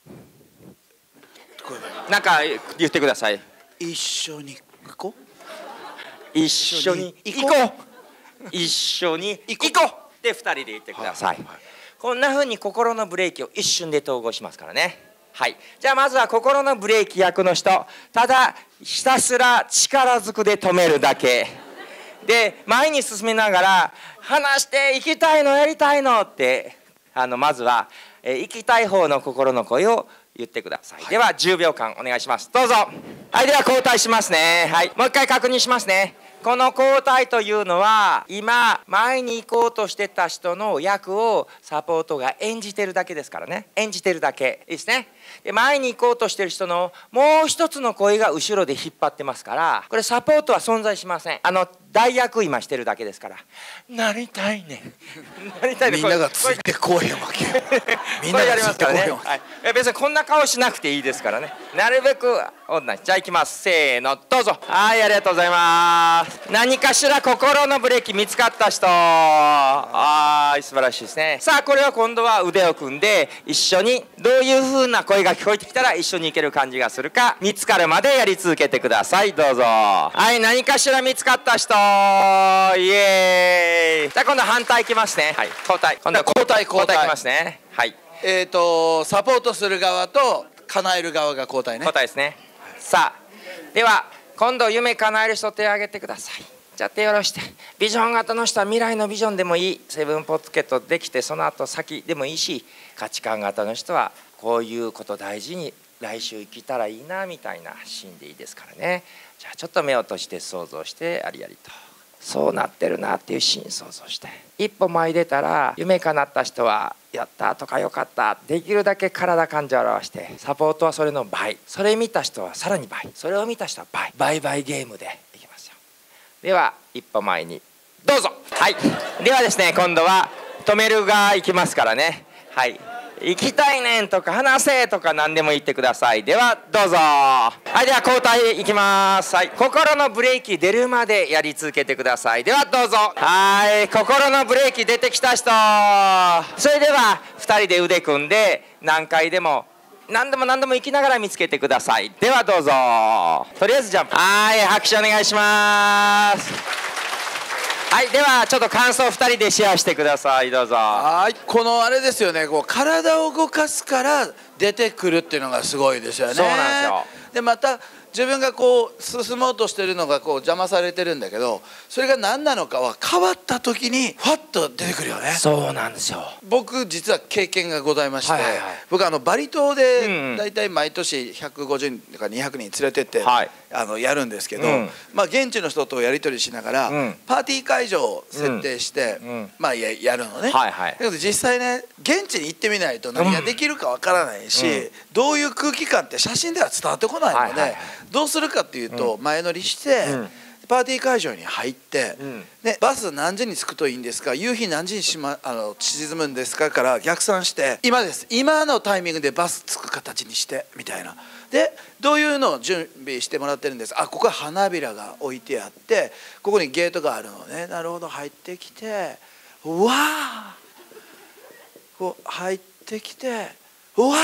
なんか言ってください。 一緒に行こう、 一緒に行こう、一緒に行こうってふたりで言ってください、はいはい、こんな風に心のブレーキを一瞬で統合しますからね。はい、じゃあまずは心のブレーキ役の人、ただひたすら力ずくで止めるだけで前に進めながら話して行きたいのやりたいのってあのまずは、えー、行きたい方の心の声を言ってください、はい、ではじゅうびょうかんお願いします。どうぞ。はい、では交代しますね。はい、もう一回確認しますね。この交代というのは今前に行こうとしてた人の役をサポートが演じてるだけですからね。演じてるだけいいですね。で前に行こうとしてる人のもう一つの声が後ろで引っ張ってますから、これサポートは存在しません。あの代役今してるだけですから。なりたいねなりたいね。 みんながついてこうへんわけよ。みんながついてこうへんわけ、 はい、別にこんな顔しなくていいですからね。なるべく同じ。じゃあいきます。せーのどうぞ。はい、ありがとうございます。何かしら心のブレーキ見つかった人、あー素晴らしいですね。さあこれは今度は腕を組んで一緒にどういう風な声が聞こえてきたら一緒に行ける感じがするか見つかるまでやり続けてください。どうぞ。はい、何かしら見つかった人、イエーイ。じゃあ今度反対いきますね。はい、交代。今度は交代交代交代いきますね。はい、 えーとサポートする側と叶える側が交代ね。 交代ですね。さあでは今度夢叶える人手を挙げてください。じゃあ手を下ろして、ビジョン型の人は未来のビジョンでもいい、セブンポッケットできてその後先でもいいし、価値観型の人はこういうこと大事に来週生きたらいいなみたいなシーンでいいですからね。じゃあちょっと目を閉じて想像してありありとそうなってるなっていうシーン想像して、一歩前に出たら夢叶った人はやったとかよかったできるだけ体感情を表して、サポートはそれの倍、それ見た人はさらに倍、それを見た人は倍、倍倍ゲームでいきますよ。では一歩前にどうぞ。はい、ではですね今度は止めるがいきますからね。はい、行きたいねんとか話せとか何でも言ってください。ではどうぞ。はい、では交代いきます。はい、心のブレーキ出るまでやり続けてください。ではどうぞ。はい、心のブレーキ出てきた人、それではふたりで腕組んで何回でも何度も何度も行きながら見つけてください。ではどうぞ。とりあえずジャンプ。はい、拍手お願いします。はい、ではちょっと感想ふたりでシェアしてください。どうぞ。 はい、このあれですよね、こう体を動かすから出てくるっていうのがすごいですよね。 そうなんですよ。 でまた自分がこう進もうとしてるのがこう邪魔されてるんだけど、それが何なのかは変わった時にファッと出てくるよね。 そうなんですよ。 僕実は経験がございまして、はいはいはい、僕あのバリ島でだいたい毎年ひゃくごじゅうにんとかにひゃくにん連れてって、はい、あのやるんですけど、うん、まあ現地の人とやり取りしながら、うん、パーティー会場を設定して、うん、まあ や, やるのね、はいはい、だけど実際ね現地に行ってみないと何ができるかわからないし、うん、どういう空気感って写真では伝わってこないので、はいはいはい、どうするかっていうと前乗りして、うん、パーティー会場に入って、うん、でバス何時に着くといいんですか、夕日何時にし、ま、あの沈むんですかから逆算して、今です今のタイミングでバス着く形にしてみたいな。でどういうのを準備してもらってるんです。あ、ここは花びらが置いてあってここにゲートがあるのね。なるほど、入ってきてうわーこう入ってきてうわー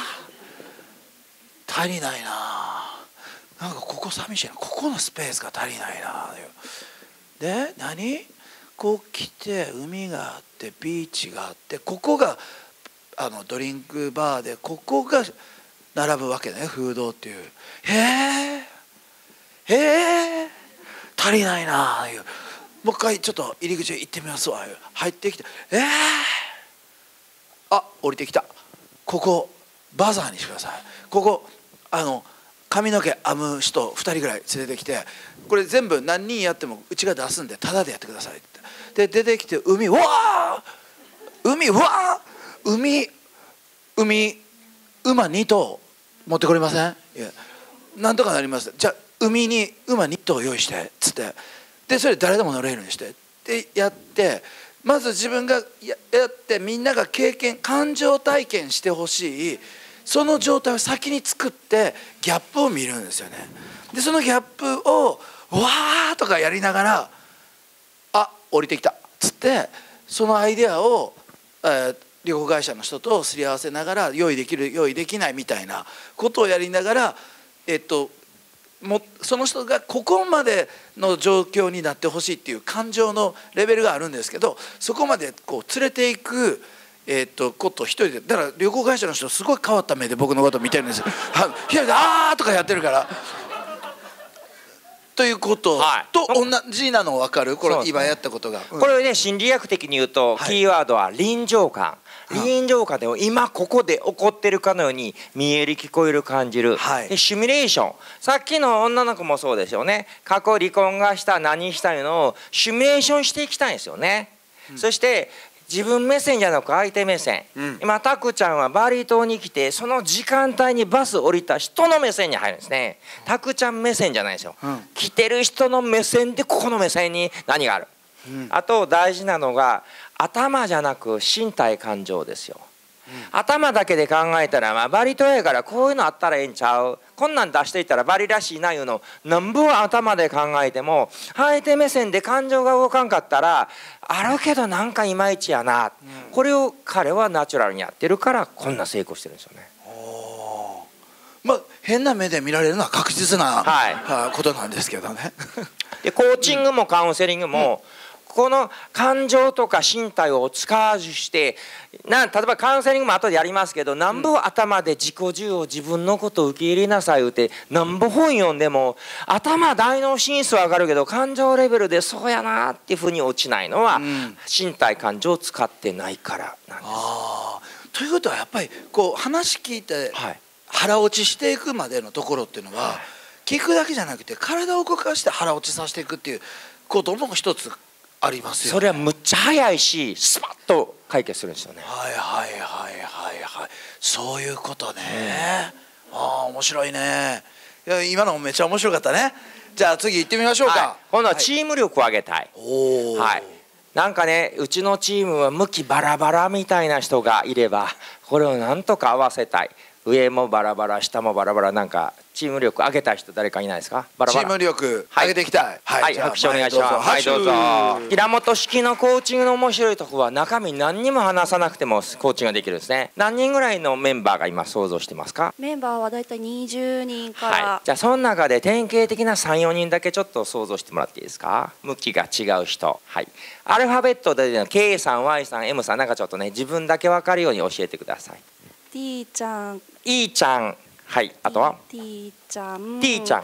足りないな、なんかここ寂しいな、ここのスペースが足りないな。で何こう来て海があってビーチがあって、ここがあのドリンクバーでここが並ぶわけね、フードっていう。へえへえ足りないないう。 もう一回ちょっと入り口へ行ってみますわ。入ってきて、えー、あ、降りてきた。ここバザーにしてください。ここあの髪の毛編む人ふたりぐらい連れてきて、これ全部何人やってもうちが出すんでタダでやってくださいって。で出てきて、海、うわー海、うわー海海馬に頭持ってこれません？いや、なんとかなります。じゃあ海に馬に頭用意してっつって、でそれ誰でも乗れるようにしてってやって、まず自分が や, やってみんなが経験感情体験してほしいその状態を先に作ってギャップを見るんですよね。でそのギャップをわーとかやりながら、あ、降りてきたっつってそのアイデアを、えー、旅行会社の人とすり合わせながら用意できる用意できないみたいなことをやりながら、えっともその人がここまでの状況になってほしいっていう感情のレベルがあるんですけど、そこまでこう連れていく、えー、とことを一人で、だから旅行会社の人すごい変わった目で僕のことを見てるんですよ。一人であーとかやってるからということ、はい、と同じなの分かる？これ今やったことが、 うん、これね心理学的に言うと、はい、キーワードは臨場感。臨場感でも今ここで起こってるかのように見える聞こえる感じる、はい、でシミュレーション、さっきの女の子もそうですよね。過去離婚がした何したいうのをシミュレーションしていきたいんですよね、うん、そして自分目線じゃなく相手目線、うん、今タクちゃんはバリ島に来てその時間帯にバス降りた人の目線に入るんですね。タクちゃん目線じゃないですよ、うん、来てる人の目線でここの目線に何がある、うん、あと大事なのが頭じゃなく身体感情ですよ、うん、頭だけで考えたら、まあ、バリ島やからこういうのあったらええんちゃう、こんなん出していったらバリらしいないうのなんぼ頭で考えても相手目線で感情が動かんかったらあるけどなんかいまいちやな、うん、これを彼はナチュラルにやってるからこんな成功してるんですよね。 まあ変な目で見られるのは確実な、はい、ことなんですけどねでコーチングもカウンセリングも、うん、この感情とか身体を使わずしてな、例えばカウンセリングも後でやりますけど、なんぼ頭で自己需要自分のことを受け入れなさい言うてなんぼ本読んでも頭大脳進出は上がるけど感情レベルでそうやなっていうふうに落ちないのは、うん、身体感情を使ってないからなんです。 あということはやっぱりこう話聞いて、はい、腹落ちしていくまでのところっていうのは、はい、聞くだけじゃなくて体を動かして腹落ちさせていくっていうことも一つありますよね。 それはむっちゃ早いしスパッと解決するんですよね。 はいはいはいはいはい、そういうことね、うん、ああ面白いね。いや今のもめっちゃ面白かったね。じゃあ次行ってみましょうか、はい、 今度はチーム力を上げたい、はいはい、なんかねうちのチームは向きバラバラみたいな人がいればこれをなんとか合わせたい。上もバラバラ下もバラバラ、なんかチーム力上げたい人誰かいないですか？バラバラチーム力上げていきたい。 はい、はい、拍手お願いします。はいどうぞ。平本式のコーチングの面白いところは中身何にも話さなくてもコーチングができるんですね。何人ぐらいのメンバーが今想像してますか？ メンバーはだいたいにじゅうにんから、 はい、じゃあその中で典型的な さん,よ 人だけちょっと想像してもらっていいですか？向きが違う人、はい、アルファベットで K さん ワイ さん エム さん、なんかちょっとね自分だけ分かるように教えてください。 T ちゃん、 E ちゃん、はい、あとは T ちゃん、 T ちゃん、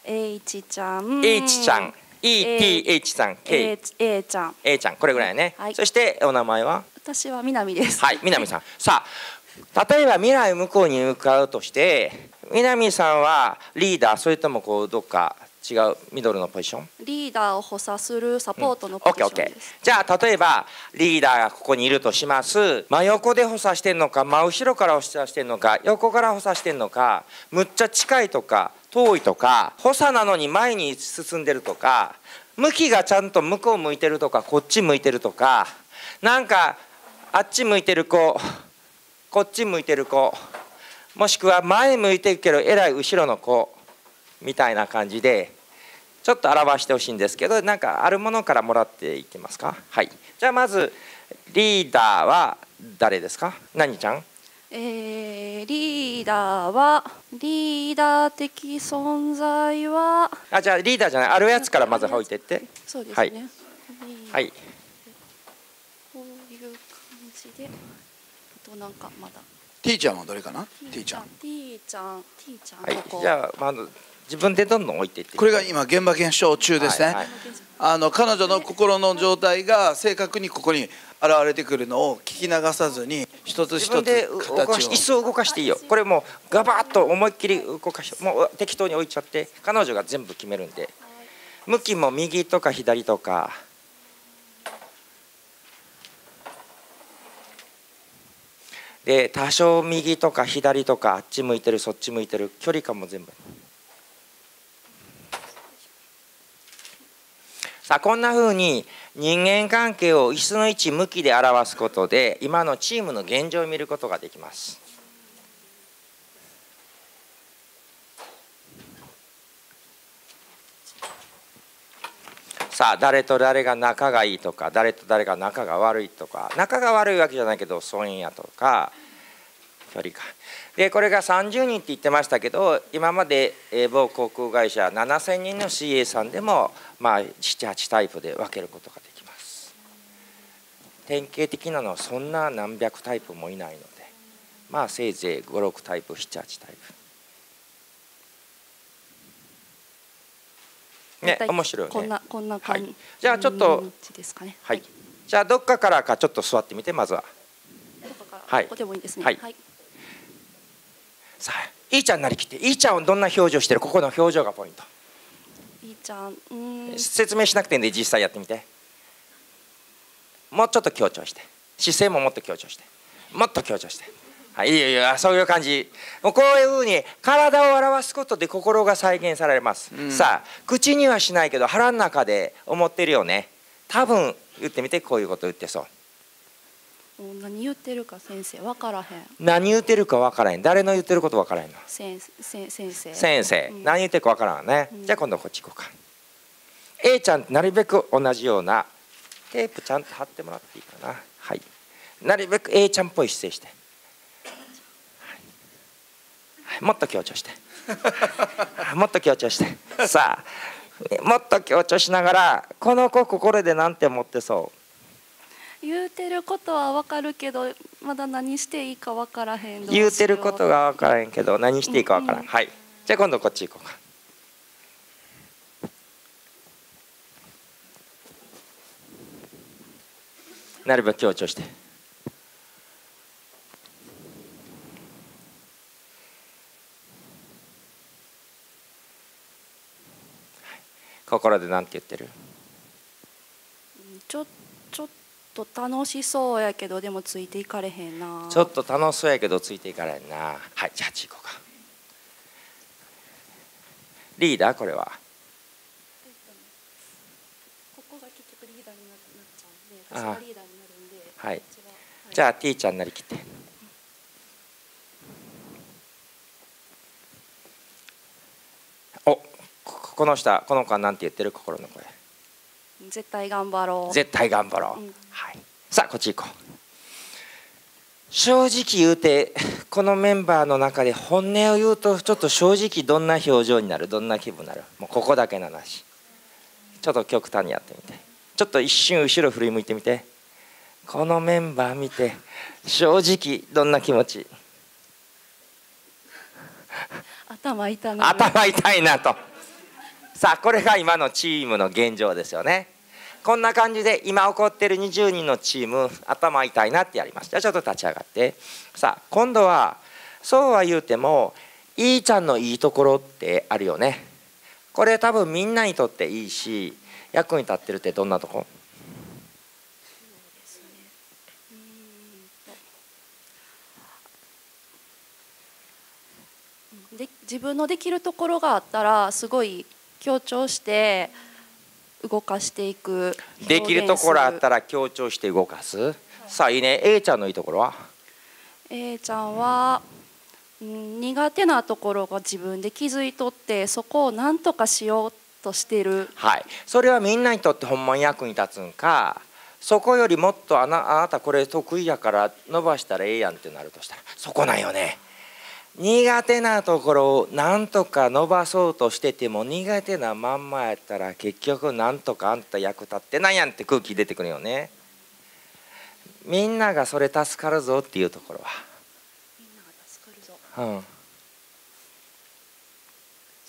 H ちゃん、 H ちゃん、 イーティーエイチ さん、 K、 A ちゃん、 A ちゃん、これぐらいね、はい、そしてお名前は？ 私は南です。 はい、南さん。さあ例えば未来向こうに向かうとして南さんはリーダー、それともこうどっか違うミドルのポジション？ リーダーを補佐するサポートのポジションです、うん、オッケーオッケー。じゃあ例えばリーダーがここにいるとします。真横で補佐してんのか真後ろから補佐してんのか横から補佐してんのか、むっちゃ近いとか遠いとか、補佐なのに前に進んでるとか、向きがちゃんと向こう向いてるとかこっち向いてるとか、なんかあっち向いてる子こっち向いてる子、もしくは前向いてるけどえらい後ろの子みたいな感じでちょっと表してほしいんですけど、なんかあるものからもらっていけますか？はい、じゃあまずリーダーは誰ですか？何ちゃん？ えー、リーダーはリーダー的存在はあ、じゃあリーダーじゃないあるやつからまず置いてって。 そうですね、 はいはい、 こういう感じで、あとなんかまだ T ちゃんはどれかな？ T ちゃん T ちゃん T ちゃん、 はい、じゃあまず自分でどんどん置いていって。 これが今現場検証中ですね。はいはい、あの彼女の心の状態が正確にここに現れてくるのを聞き流さずに一つ一つ形を。 椅子を動かしていいよ。これもうガバッと思いっきり動かし、もう適当に置いちゃって彼女が全部決めるんで、向きも右とか左とか。で多少右とか左とかあっち向いてるそっち向いてる距離感も全部。さあこんなふうに人間関係を椅子の位置向きで表すことで今のチームの現状を見ることができます。さあ誰と誰が仲がいいとか誰と誰が仲が悪いとか、仲が悪いわけじゃないけど疎遠やとか距離感で、これがさんじゅうにんって言ってましたけど、今まで某航空会社ななせんにんの シーエー さんでもまあななはちタイプで分けることができます。典型的なのはそんな何百タイプもいないので、まあせいぜいごろくタイプななはちタイプね、面白いよね。 こんなこんな感じ、はい、 じゃあちょっとですかね。 はい。じゃあどっかからかちょっと座ってみて、まずは。 どっかから、はい。ここでもいいですね。はい。はい、 さあ、いいちゃんになりきって、いいちゃんはどんな表情してる？ここの表情がポイント。 いいちゃん、うん。 説明しなくていいんで実際やってみて。もうちょっと強調して、姿勢ももっと強調して、もっと強調して。はい、いやいやそういう感じ。こういうふうに体を表すことで心が再現されます、うん、さあ口にはしないけど腹の中で思ってるよね。多分言ってみて、こういうこと言ってそう。 何言ってるか先生分からへん。 何言ってるか分からへん。誰の言ってること分からへんの？ 先生先生先生、うん、何言ってるか分からんね、うん、じゃあ今度こっち行こうか。 A ちゃんなるべく同じようなテープちゃんと貼ってもらっていいかな。はい、なるべく A ちゃんっぽい姿勢して、もっと強調してもっと強調してさあもっと強調しながら、この子心でなんて思ってそう。 言うてることは分かるけどまだ何していいか分からへん。 言うてることが分からへんけど何していいか分からん、うんうん、はい。じゃあ今度こっち行こうか。なるべく強調して、心でなんて言ってる？ ちょちょっと楽しそうやけどでもついていかれへんな。 ちょっと楽しそうやけどついていかれへんな。はい、じゃああっち行こうか。リーダー、これはここが結局リーダーになっちゃうんで、私がリーダーになるんで、 はい、じゃあ T ちゃんになりきって。お、この下、この子は何て言ってる？心の声。 絶対頑張ろう。 絶対頑張ろう、うん、はい。さあこっち行こう。正直言うて、このメンバーの中で本音を言うとちょっと正直どんな表情になる？どんな気分になる？もうここだけの話。ちょっと極端にやってみて。ちょっと一瞬後ろ振り向いてみて。このメンバー見て正直どんな気持ち？ 頭痛いな。 頭痛いなと。さあこれが今のチームの現状ですよね。こんな感じで今起こっているにじゅうにんのチーム、頭痛いなってやります。じゃあちょっと立ち上がって、さあ今度はそうは言うてもいいちゃんのいいところってあるよね。これ多分みんなにとっていいし役に立ってるってどんなとこ？ で自分のできるところがあったらすごい強調して動かしていく。 できるところあったら強調して動かす、はい、さあいいね。 A ちゃんのいいところは？ A ちゃんは、うん、苦手なところが自分で気づいとってそこを何とかしようとしてる。 はい、それはみんなにとってほんまに役に立つんか、そこよりもっとあな、あなたこれ得意やから伸ばしたらええやんってなるとしたらそこなんよね。苦手なところをなんとか伸ばそうとしてても苦手なまんまやったら結局なんとかあんた役立ってないやんって空気出てくるよね。みんながそれ助かるぞっていうところは、みんなが助かるぞ、うん、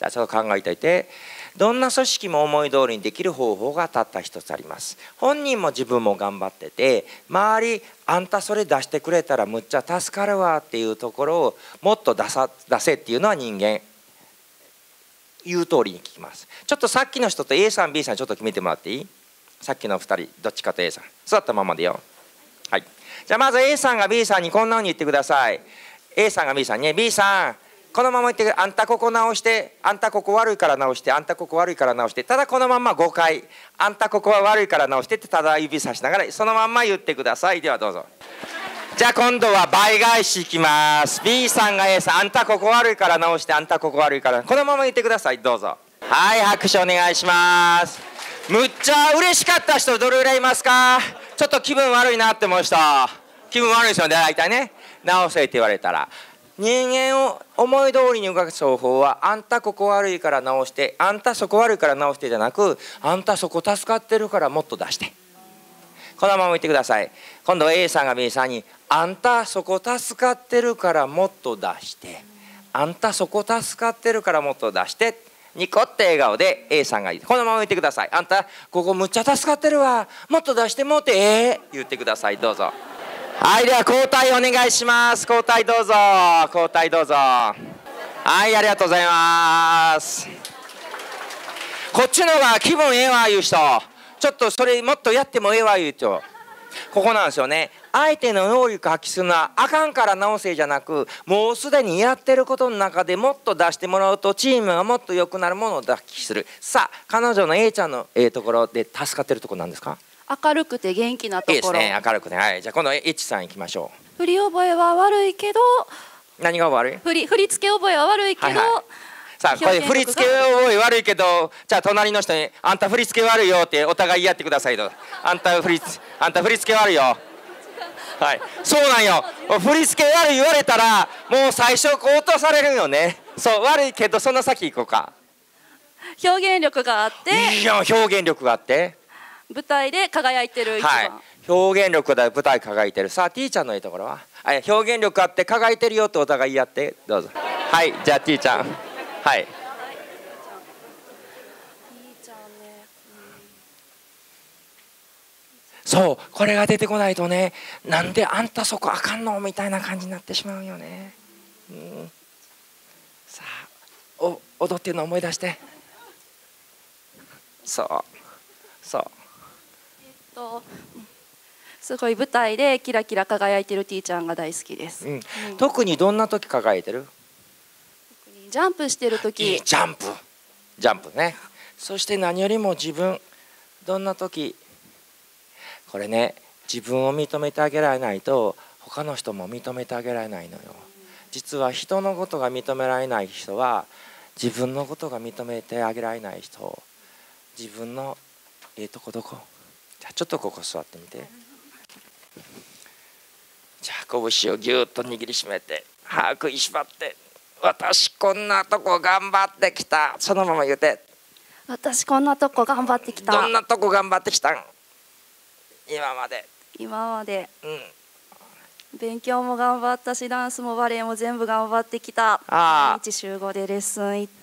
じゃあちょっと考えておいて。どんな組織も思い通りにできる方法がたった一つあります。本人も自分も頑張ってて、周りあんたそれ出してくれたらむっちゃ助かるわっていうところをもっと出さ出せっていうのは人間言う通りに聞きます。ちょっとさっきの人と A さん B さんちょっと決めてもらっていい？さっきのふたりどっちかと A さん座ったままでよ。はい、じゃあまず A さんが B さんにこんなふうに言ってください。 A さんが B さんに、ね、B さんこのまま言ってくれ、あんたここ直して、あんたここ悪いから直して、あんたここ悪いから直して、ただこのままごかい、あんたここは悪いから直してってただ指さしながらそのまんま言ってください。ではどうぞ。じゃあ今度は倍返しいきます。 B さんが A さん、あんたここ悪いから直して、あんたここ悪いから、このまま言ってください。どうぞ。はい、拍手お願いします。むっちゃ嬉しかった人どれぐらいいますか？ちょっと気分悪いなって思う人、気分悪いですよね、大体ね。直せって言われたら、人間を思い通りに動かす方法は、あんたここ悪いから直して、あんたそこ悪いから直してじゃなく、あんたそこ助かってるからもっと出して、このまま言ってください。今度 A さんが B さんに、あんたそこ助かってるからもっと出して、あんたそこ助かってるからもっと出して、ニコって笑顔で A さんが言って、このまま言ってください。あんたここむっちゃ助かってるわ、もっと出してもうてええ言ってください。どうぞ。はい、では交代お願いします。交代どうぞ、交代どうぞ。はい、ありがとうございます。こっちの方が気分ええわいう人、ちょっとそれもっとやってもええわいう人、ここなんですよね。相手の能力発揮するのはあかんから直せじゃなく、もうすでにやってることの中でもっと出してもらうとチームがもっと良くなるものを発揮する。さあ彼女の A ちゃんのええところで助かってるところなんですか？ 明るくて元気なところ。いいですね、 明るくね。はい、じゃあ今度 H さんいきましょう。 振り覚えは悪いけど、 何が悪い？振り振り付け覚えは悪いけど、はいはい、 さあこれ振り付け覚え悪いけど、じゃあ隣の人にあんた振り付け悪いよってお互いやってくださいと。あんた振りあんた振り付け悪いよ。はい、そうなんよ。振り付け悪い言われたらもう最初こう落とされるよね。そう悪いけどその先行こうか。 表現力があって。 いいよ、表現力があって。 舞台で輝いてる一番、はい、 表現力で舞台輝いてる。さあ T ちゃんのいいところは、はい、表現力あって輝いてるよってお互いやってどうぞ。はい、じゃあ T ちゃん、はい。そうこれが出てこないとね、なんであんたそこあかんのみたいな感じになってしまうよね。うん、さあお踊ってるの思い出して。そうそうとすごい舞台でキラキラ輝いてる T ちゃんが大好きです、 うんうん、特にどんな時輝いてる？ 特にジャンプしてる時。 いいジャンプジャンプね。そして何よりも自分、どんな時、これね、自分を認めてあげられないと他の人も認めてあげられないのよ。実は人のことが認められない人は自分のことが認めてあげられない人、自分のええとこどこ、じゃあちょっとここ座ってみて。じゃあ拳をぎゅっと握りしめて歯食いしばって、私こんなとこ頑張ってきた。そのまま言うて、 私こんなとこ頑張ってきた。 どんなとこ頑張ってきたん？今まで。 今まで、 うん、 勉強も頑張ったし、ダンスもバレエも全部頑張ってきた。毎日週ごでレッスン行って、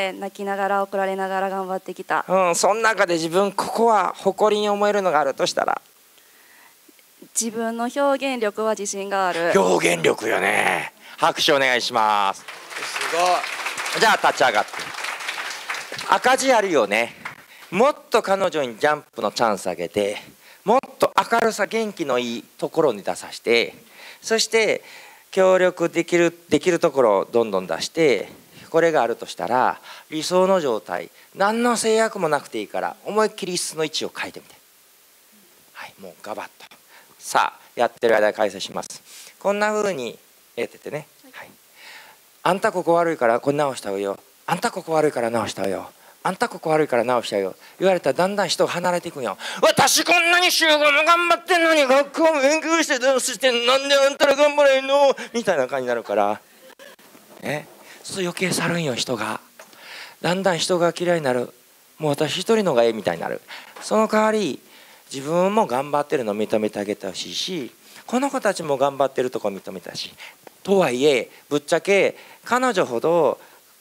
うん、泣きながら怒られながら頑張ってきた。 うん、その中で自分ここは誇りに思えるのがあるとしたら、 自分の表現力は自信がある。 表現力よね。拍手お願いします。すごい。じゃあ立ち上がって、赤字あるよね。もっと彼女にジャンプのチャンスあげて、もっと明るさ元気のいいところに出させて、そして協力できるできるところをどんどん出して、これがあるとしたら理想の状態、何の制約もなくていいから思いっきり椅子の位置を変えてみて、はい、もうガバッと。さあやってる間に開催します。こんな風にやっててね、はい、あんたここ悪いからこれ直したよ、あんたここ悪いから直したよ、あんたここ悪いから直したよ言われたらだんだん人が離れていくんよ。私こんなに週ごも頑張ってんのに、学校も勉強してダンスしてん、なんであんたら頑張れんのみたいな感じになるから、ね、そう余計去るんよ。人がだんだん人が嫌いになる。もう私一人のがええみたいになる。その代わり自分も頑張ってるのを認めてあげてほしいし、この子たちも頑張ってるとこ認めたし、とはいえぶっちゃけ彼女ほど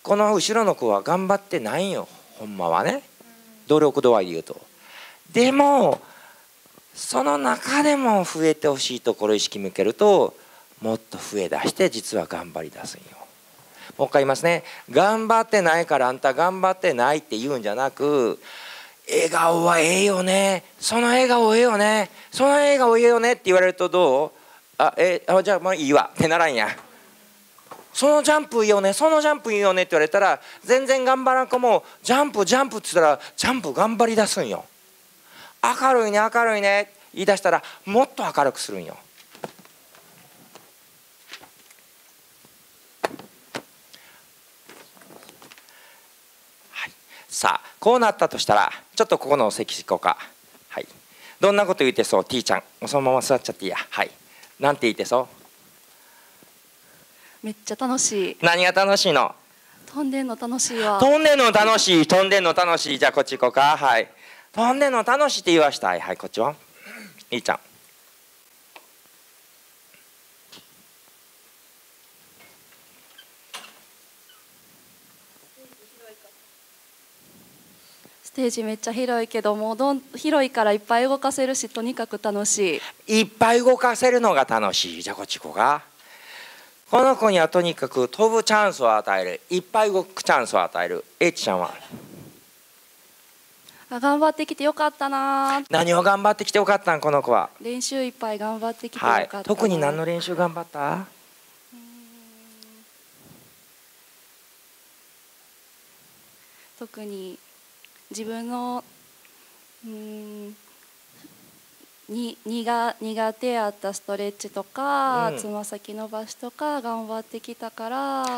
この後ろの子は頑張ってないよほんまはね、努力度合いで言うと。でもその中でも増えてほしいところ意識向けるともっと増え出して実は頑張り出すんよ。もう一回言いますね。頑張ってないからあんた頑張ってないって言うんじゃなく、笑顔はええよね、その笑顔ええよね、その笑顔ええよねって言われるとどう、あえあじゃあもういいわってならんや。そのジャンプいいよね、そのジャンプいいよねって言われたら全然頑張らん子もジャンプジャンプって言ったらジャンプ頑張り出すんよ。明るいね明るいね言い出したらもっと明るくするんよ。はい、さあこうなったとしたらちょっとここのお席行こうか。はい、どんなこと言ってそう T ちゃんそのまま座っちゃっていいや。はい、なんて言ってそう。 めっちゃ楽しい。 何が楽しいの？ 飛んでんの楽しいわ。 飛んでんの楽しい、飛んでんの楽しい。じゃあこっち行こうか。はい、飛んでんの楽しいって言わしたい。はい、こっちはいいちゃん。 ステージめっちゃ広いけどもうどん広いからいっぱい動かせるしとにかく楽しい。 いっぱい動かせるのが楽しい。じゃあこっち行こうか。この子にはとにかく飛ぶチャンスを与える、いっぱい動くチャンスを与える。エイチちゃんはあ頑張ってきてよかったな。 何を頑張ってきてよかったんこの子は。 練習いっぱい頑張ってきてよかったな、 はい、特に何の練習頑張った？ 特に自分のうんに苦苦手やったストレッチとかつま、うん、先伸ばしとか頑張ってきたから。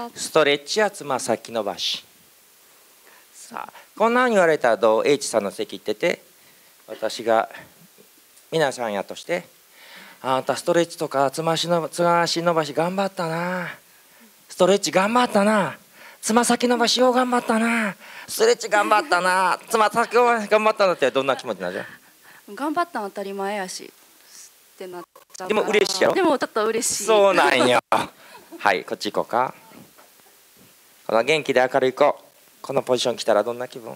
ストレッチやつま先伸ばし。さあこんなに言われたらどう？ H さんの席行ってて私が皆さんやとしてあんたストレッチとかつましのつま足伸ばし頑張ったな、ストレッチ頑張ったな、つま先伸ばしよう頑張ったな、ストレッチ頑張ったな、つま先伸ばし頑張ったなってどんな気持ちなんじゃ？ 頑張ったの当たり前やしってなっちゃう。 でも嬉しいやろ。 でもちょっと嬉しい。 そうなんよはいこっち行こうか。この元気で明るい子このポジション来たらどんな気分？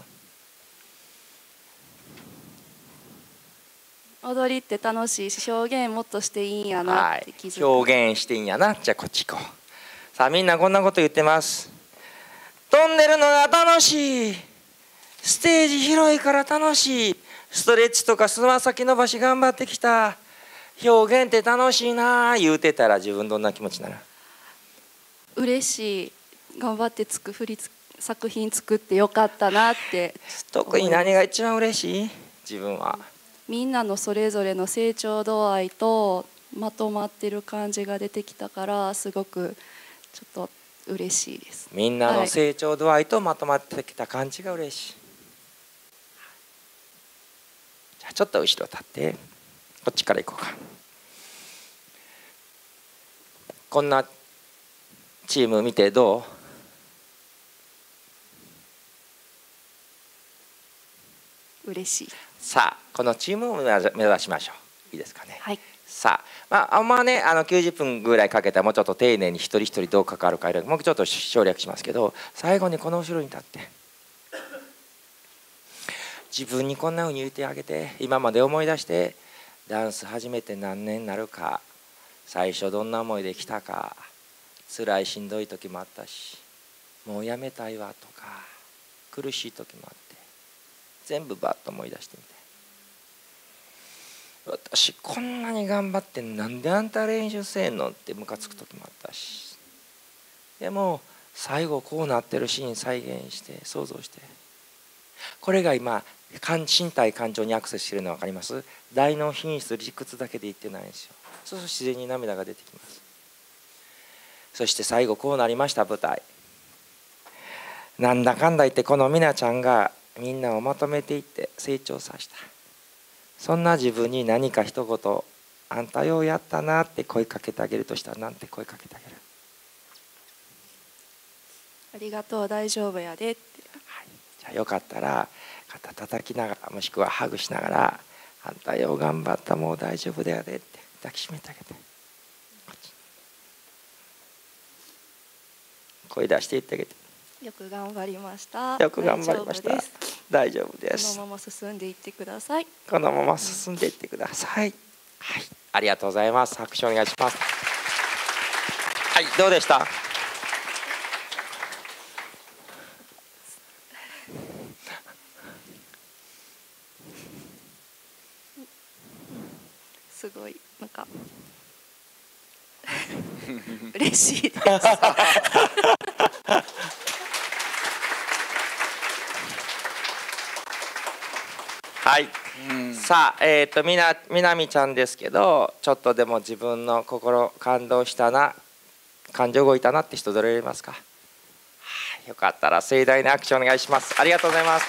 踊りって楽しいし表現もっとしていいんやなって気づく、 はい、表現していいんやな。じゃあこっち行こう。さあみんなこんなこと言ってます。飛んでるのが楽しい、ステージ広いから楽しい、ストレッチとかつま先伸ばし頑張ってきた、表現って楽しいな言うてたら自分どんな気持ちになる？ 嬉しい、頑張ってつく振りつ作品作ってよかったなって。 特に何が一番嬉しい？自分はみんなのそれぞれの成長度合いとまとまってる感じが出てきたからすごくちょっと嬉しいです。 みんなの成長度合いとまとまってきた感じが嬉しい、はい、じゃあちょっと後ろ立ってこっちから行こうか。こんなチーム見てどう？嬉しい。 さあこのチームを目指しましょう。いいですかね。 はい、 さあまああんまねあのきゅうじゅっぷんぐらいかけたらもうちょっと丁寧に一人一人どう関わるかもうちょっと省略しますけど、最後にこの後ろに立って自分にこんなふうに言ってあげて、今まで思い出してダンス始めて何年になるか、最初どんな思いで来たか、辛いしんどい時もあったしもうやめたいわとか苦しい時もあって全部バッと思い出してみて、私こんなに頑張ってなんであんた練習せんのってムカつく時もあったし、でも最後こうなってるシーン再現して想像して、これが今身体感情にアクセスしてるの分かります？大脳品質理屈だけで言ってないんですよ。そうすると自然に涙が出てきます。そして最後こうなりました。舞台なんだかんだ言ってこのみなちゃんがみんなをまとめていって成長させた。そんな自分に何か一言あんたようやったなって声かけてあげるとしたらなんて声かけてあげる？ ありがとう大丈夫やでって、 はい、じゃあよかったら肩叩きながらもしくはハグしながらあんたよう頑張ったもう大丈夫だよでって抱きしめてあげて、声出して言ってあげてよく頑張りました。 よく頑張りました。大丈夫です。 このまま進んでいってください。 このまま進んでいってください。はい、ありがとうございます。拍手お願いします。はい、どうでした？ すごいなんか嬉しいです。 はい、うん、さあ、えーと、みな、みなみちゃんですけど、ちょっとでも自分の心感動したな、感情動いたなって人どれいますか？はあ、よかったら盛大なアクションお願いします。ありがとうございます。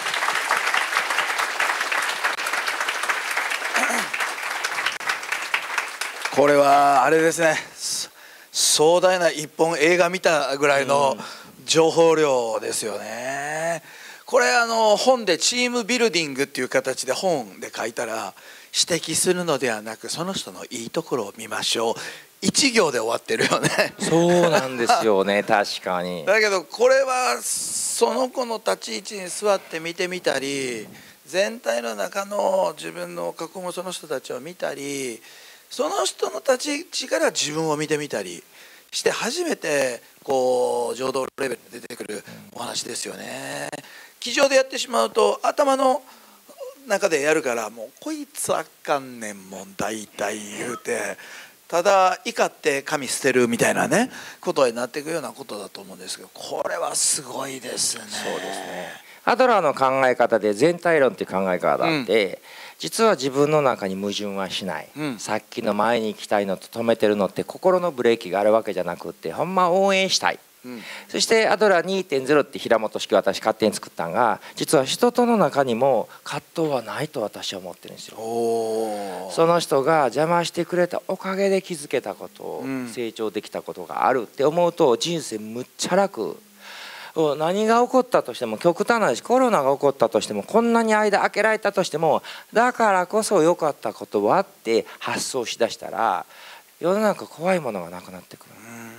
これはあれですね、壮大な一本映画見たぐらいの情報量ですよね。これあの本でチームビルディングっていう形で本で書いたら、指摘するのではなくその人のいいところを見ましょう、一行で終わってるよね。 そうなんですよね。確かに。 だけどこれはその子の立ち位置に座って見てみたり、全体の中の自分の囲むその人たちを見たり、その人の立ち位置から自分を見てみたりして初めてこう情動レベルで出てくるお話ですよね。机上でやってしまうと頭の中でやるから、もうこいつあかんねんもん大体言うて、ただ怒って紙捨てるみたいなねことになっていくようなことだと思うんですけど、これはすごいですね。 そうですね。アドラーの考え方で全体論っていう考え方があって、うん、実は自分の中に矛盾はしない、うん、さっきの前に行きたいのと止めてるのって心のブレーキがあるわけじゃなくって、ほんま応援したい、うん、そしてアドラー にてんゼロ って平本式私勝手に作ったんが、実は人との中にも葛藤はないと私は思ってるんですよ。その人が邪魔してくれたおかげで気づけたこと、うん、成長できたことがあるって思うと人生むっちゃ楽。何が起こったとしても、極端な話、コロナが起こったとしても、こんなに間空けられたとしても、だからこそ良かったことはって発想しだしたら、世の中怖いものがなくなってくる。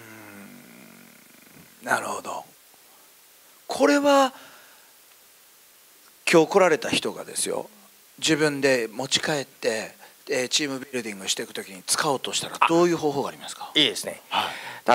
うーん、なるほど。これは今日来られた人がですよ、自分で持ち帰ってチームビルディングしていくときに使おうとしたらどういう方法がありますか？ いいですね、はい、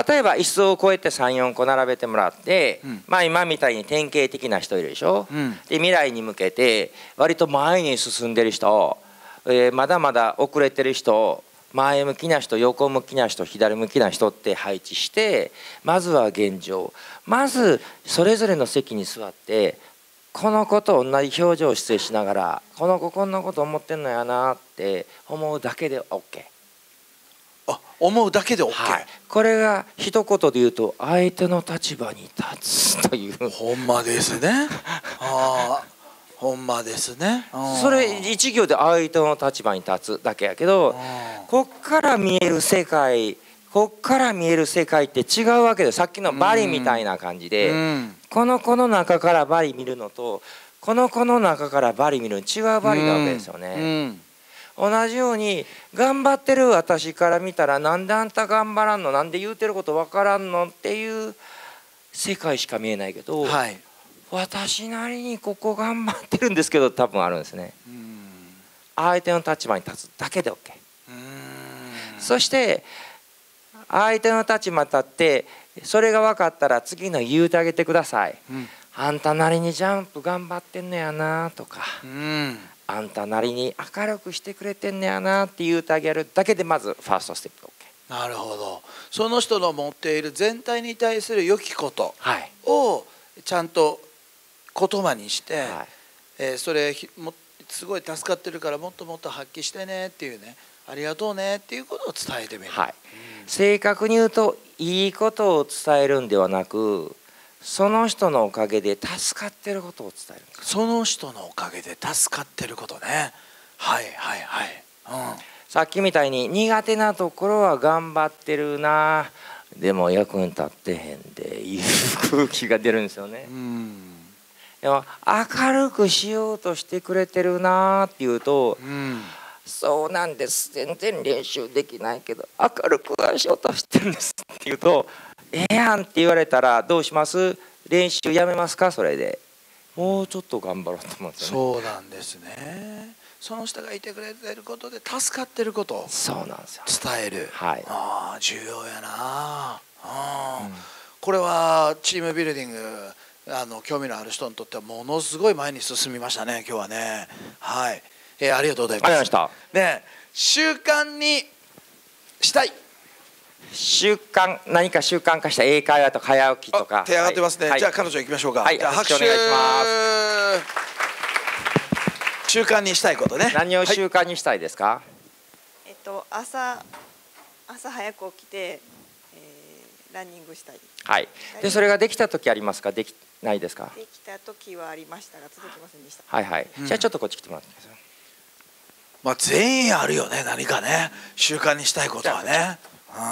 例えば椅子をこうやってさんよんこ並べてもらって、うん、まあ今みたいに典型的な人いるでしょ、うん、で未来に向けて割と前に進んでる人、えー、まだまだ遅れてる人、前向きな人、横向きな人、左向きな人って配置して、まずは現状、まずそれぞれの席に座って、この子と同じ表情を失礼しながら、この子こんなこと思ってんのやなって思うだけで OK。 あ、思うだけで OK、はい、 これが一言で言うと相手の立場に立つという。 ほんまですね。ああ、ほんまですね。 それ一行で相手の立場に立つだけやけど、こっから見える世界、こっから見える世界って違うわけで、さっきのバリみたいな感じで、うん、この子の中からバリ見るのとこの子の中からバリ見るの違うバリなわけですよね、うんうん、同じように頑張ってる私から見たら、なんであんた頑張らんの、なんで言うてること分からんのっていう世界しか見えないけど、はい、私なりにここ頑張ってるんですけど多分あるんですね。うん、相手の立場に立つだけで OK。 うん、そして相手の立場に立って、それが分かったら次の言うてあげてください、うん、あんたなりにジャンプ頑張ってんのやなとか、うん、あんたなりに明るくしてくれてんのやなって言うてあげるだけで、まずファーストステップ OK。 なるほど。その人の持っている全体に対する良きことをちゃんと言葉にして、はい、えー、それもすごい助かってるからもっともっと発揮してねっていうね、ありがとうねっていうことを伝えてみる、はい、 うん、正確に言うといいことを伝えるんではなく、その人のおかげで助かってることを伝える。 その人のおかげで助かってることね。はいはいはい、 うん、さっきみたいに苦手なところは頑張ってるな、でも役に立ってへんでいう空気が出るんですよね。うん、でも明るくしようとしてくれてるなっていうと、うん、そうなんです、全然練習できないけど明るくはしようとしてるんですって言うと、ええやんって言われたらどうします？ 練習やめますか？それでもうちょっと頑張ろうと思うんですよね。 そうなんですね。その人がいてくれてることで助かってることをそうなんですよ伝える。 はい、 ああ重要やなあ、うん、これはチームビルディングあの興味のある人にとってはものすごい前に進みましたね今日はね。はい、えー、ありがとうございます。 ありがとうございました。 ね、習慣にしたい。 習慣、何か習慣化した英会話とか早起きとか。 手上がってますね。はい、じゃあ彼女行きましょうか。はい、じゃあ拍手お願いします。習慣にしたいことね。 何を習慣にしたいですか？はい、 えっと朝朝早く起きて、えー、ランニングしたい。 はい。でそれができた時ありますか？できないですか？ できた時はありましたが続きませんでした。 はいはい。うん、じゃあちょっとこっち来てもらってください。 まあ全員あるよね、何かね習慣にしたいことはね。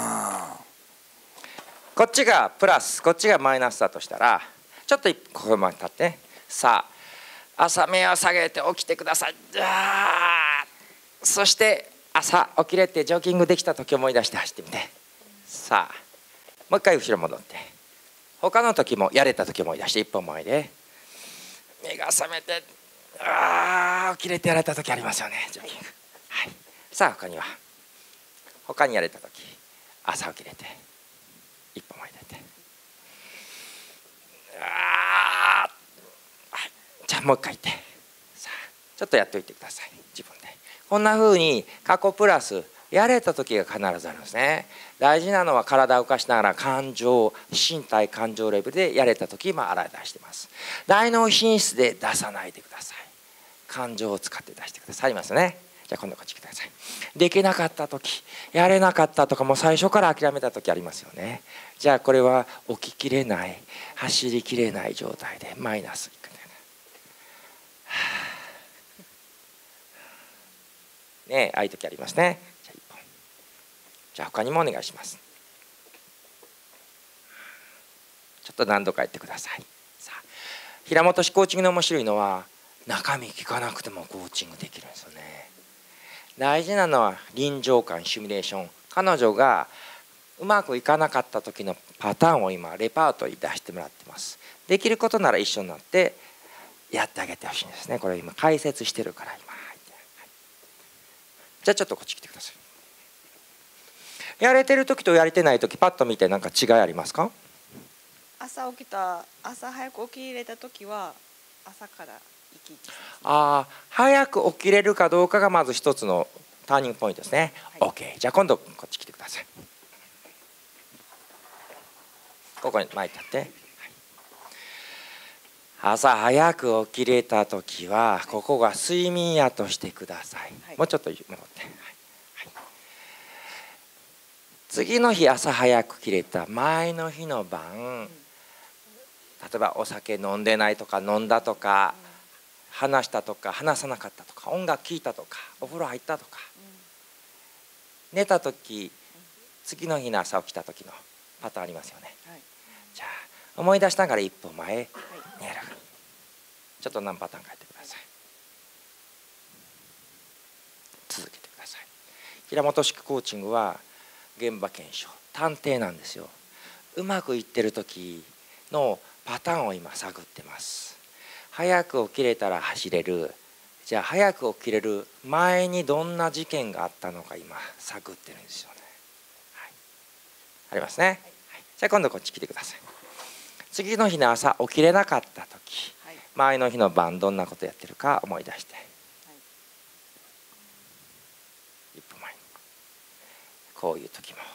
こっちがプラスこっちがマイナスだとしたらちょっとここまで立って、ね、さあ朝目を下げて起きてください。あそして朝起きれてジョギングできた時思い出して走ってみて、さあもう一回後ろ戻って他の時もやれた時思い出して一歩前で目が覚めてあ起きれてやられた時ありますよねジョギング、はい、さあ他には他にやれた時朝起きれて一歩前に出てあ、はい、じゃあもう一回言ってさあちょっとやっておいてください自分で。こんな風に過去プラスやれた時が必ずあるんですね。大事なのは体を動かしながら感情身体感情レベルでやれた時今洗い出してます。大脳品質で出さないでください。感情を使って出してください。ありますよね。じゃあ今度こっち来てください。できなかった時やれなかったとかも最初から諦めた時ありますよね。じゃあこれは起ききれない走りきれない状態でマイナスいくんだよね。ねえああいう時ありますね。じゃあいっぽんじゃあ他にもお願いします。ちょっと何度かやってください。さあ平本氏コーチングの面白いのは中身聞かなくてもコーチングできるんですよね。大事なのは臨場感シミュレーション。彼女がうまくいかなかった時のパターンを今レパートリー出してもらってます。できることなら一緒になってやってあげてほしいんですね。これ今解説してるから今、はい、じゃあちょっとこっち来てください。やれてる時とやれてない時パッと見て何か違いありますか？ 朝起きた朝早く起きれた時は朝から生き生きします、ね、 ああ早く起きれるかどうかがまず一つのターニングポイントですね。はい、OK じゃあ今度こっち来てください。ここに前に立って、はい、朝早く起きれた時はここが睡眠やとしてください。はい、もうちょっと戻って、はいはい、次の日朝早く起きれた前の日の晩、うん、例えばお酒飲んでないとか飲んだとか、うん、話したとか話さなかったとか音楽聴いたとかお風呂入ったとか、うん、寝た時次の日の朝起きた時のパターンありますよね。はい、じゃあ思い出しながら一歩前、はい、寝る。ちょっと何パターンかやってください。続けてください。平本式コーチングは現場検証探偵なんですよ。うまくいってる時のパターンを今探ってます。早く起きれたら走れる。じゃあ早く起きれる前にどんな事件があったのか今探ってるんですよね。はい、ありますね。はい、じゃあ今度こっち来てください。次の日の朝起きれなかった時、はい、前の日の晩どんなことやってるか思い出して、はい、いっぷんまえにこういう時も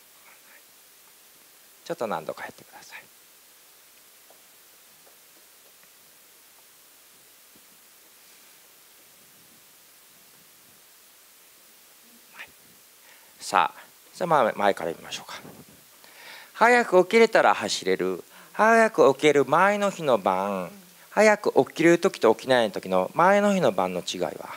ちょっと何度かやってください。はい、さあじゃあ前から見ましょうか。早く起きれたら走れる。早く起きる前の日の晩、うん、早く起きれる時と起きない時の前の日の晩の違いは、えー、と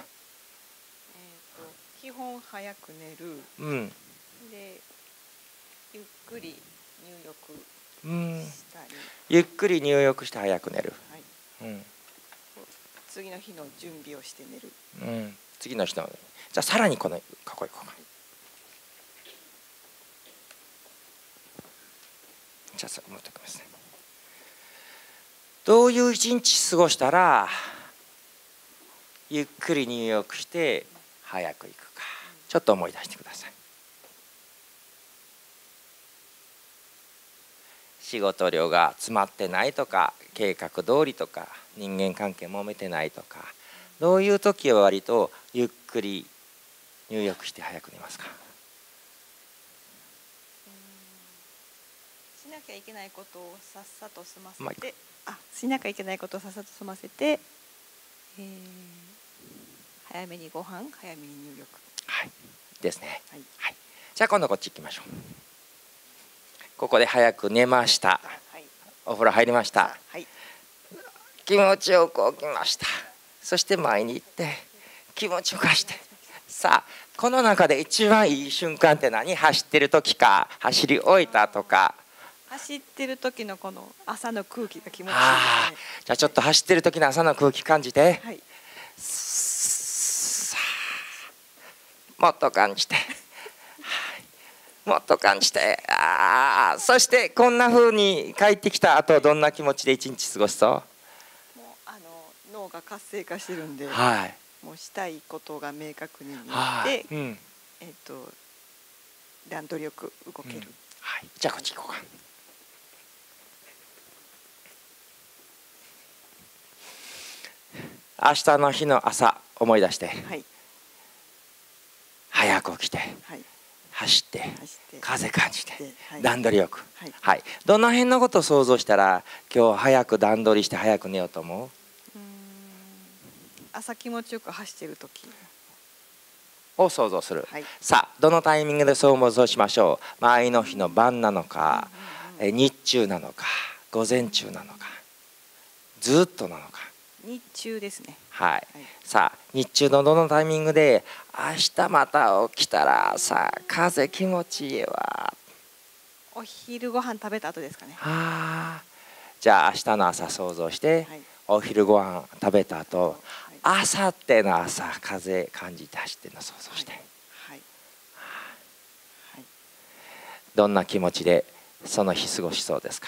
基本早く寝る、うん、でゆっくり入浴したり、うん、 ゆっくり入浴して早く寝る、はい、うん、 次の日の準備をして寝る、 うん、次の日のじゃあさらにこのここ行こうか。じゃあ持ってきますね。 どういう一日過ごしたらゆっくり入浴して早く行くか、ちょっと思い出してください。仕事量が詰まってないとか、計画通りとか、人間関係揉めてないとか、どういう時は割とゆっくり入浴して早く寝ますか？ しなきゃいけないことをさっさと済ませて、あ、しなきゃいけないことをさっさと済ませて、えー、早めにご飯、早めに入浴。 はい、ですね。 はい。 はい、じゃあ今度こっち行きましょう。ここで早く寝ました。 はい、 お風呂入りました。 はい、 気持ちよく起きました。そして前に行って気持ちよくして、さあこの中で一番いい瞬間って何？走ってる時か、走り終えたとか。 走ってる時のこの朝の空気が気持ちいいですね。 あ、じゃあちょっと走ってる時の朝の空気感じて、 はい、 さあもっと感じて、はい、もっと感じて、あ、そしてこんな風に帰ってきた後どんな気持ちで一日過ごしそう？ もうあの脳が活性化してるんで、 はい、 もうしたいことが明確に見えて、 はい、うん、 えっと段取りよく動ける、うん、 はい、じゃあこっち行こうか。明日の日の朝思い出して、はい、早く起きて、はい、走って、走って風感じて、はい、段取りよく、はいはい、どの辺のことを想像したら今日早く段取りして早く寝ようと思う？うーん、 朝気持ちよく走ってる時を想像する、 はい、 さあどのタイミングで想像しましょう。前の日の晩なのか、うんうんうん、日中なのか、午前中なのか、ずっとなのか。 日中ですね。 はい、はい、さあ日中のどのタイミングで明日また起きたらさあ風気持ちいいわ。 お昼ご飯食べた後ですかね。 はあ、じゃあ明日の朝想像して、はい、お昼ご飯食べた後、はい、明後日の朝風感じて走ってるの想像して、はいはいはい、どんな気持ちでその日過ごしそうですか？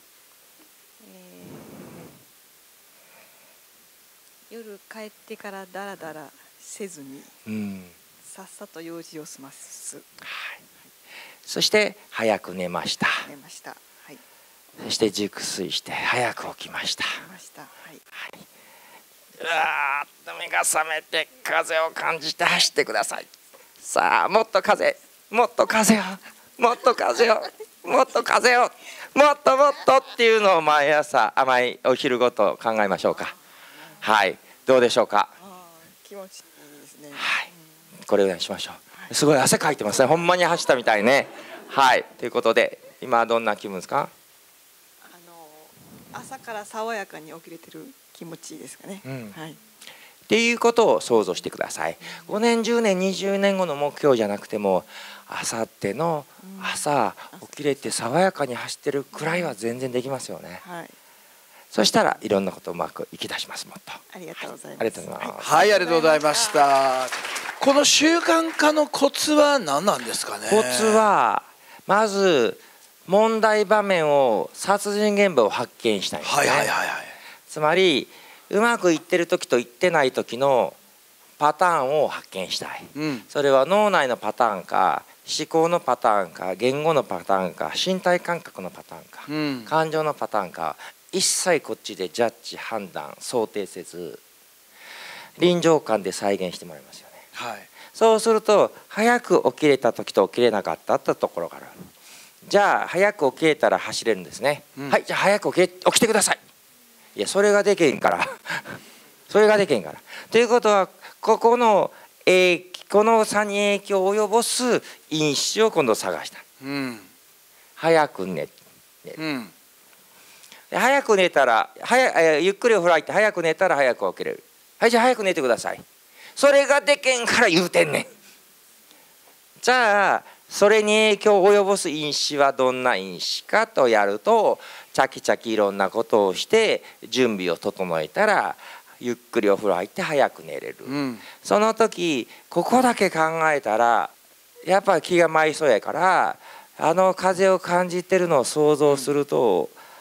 夜帰ってからだらだらせずに、うん、さっさと用事を済ます、はい、 そして早く寝ました。 寝ました、はい、 そして熟睡して早く起きました。 寝ました、はいはい、 うわーっと目が覚めて風を感じて走ってください。さあもっと風、もっと風を、もっと風を、もっと風を、もっともっとっていうのを毎朝甘いお昼ごと考えましょうか。はい、どうでしょうか。 あ、気持ちいいですね。 はい、これぐらいにしましょう。すごい汗かいてますね。ほんまに走ったみたいね。はい、ということで今どんな気分ですか？ あの朝から爽やかに起きれてる気持ちいいですかね。うん、はい。 っていうことを想像してください。ごねんじゅうねんにじゅうねんごの目標じゃなくても、あさっての朝起きれて爽やかに走ってるくらいは全然できますよね。はい。そしたらいろんなことうまくいき出します。もっとありがとうございます。 ありがとうございます。 はい、ありがとうございました。この習慣化のコツは何なんですかね？ コツはまず問題場面を、殺人現場を発見したいんですね。はいはいはいはい。つまりうまくいってる時といってない時のパターンを発見したい、うん、それは脳内のパターンか、思考のパターンか、言語のパターンか、身体感覚のパターンか、うん、感情のパターンか、一切こっちでジャッジ、判断、想定せず臨場感で再現してもらいますよね。はい、そうすると早く起きれた時と起きれなかったってところから、じゃあ早く起きれたら走れるんですね。うん、はい、じゃあ早く起き、起きてください。いや、それができへんからそれができへんから。ということはここの、えー、この差に影響を及ぼす因子を今度探した。うん、早く寝る、うん、早く寝たら早ゆっくりお風呂入って早く寝たら早く起きれる。はい、じゃあ早く寝てください。それがでけんから言うてんねん。じゃあそれに影響を及ぼす因子はどんな因子かとやると、チャキチャキいろんなことをして準備を整えたらゆっくりお風呂入って早く寝れる、うん、その時ここだけ考えたらやっぱり気が舞いそうやから、あの風を感じてるのを想像すると、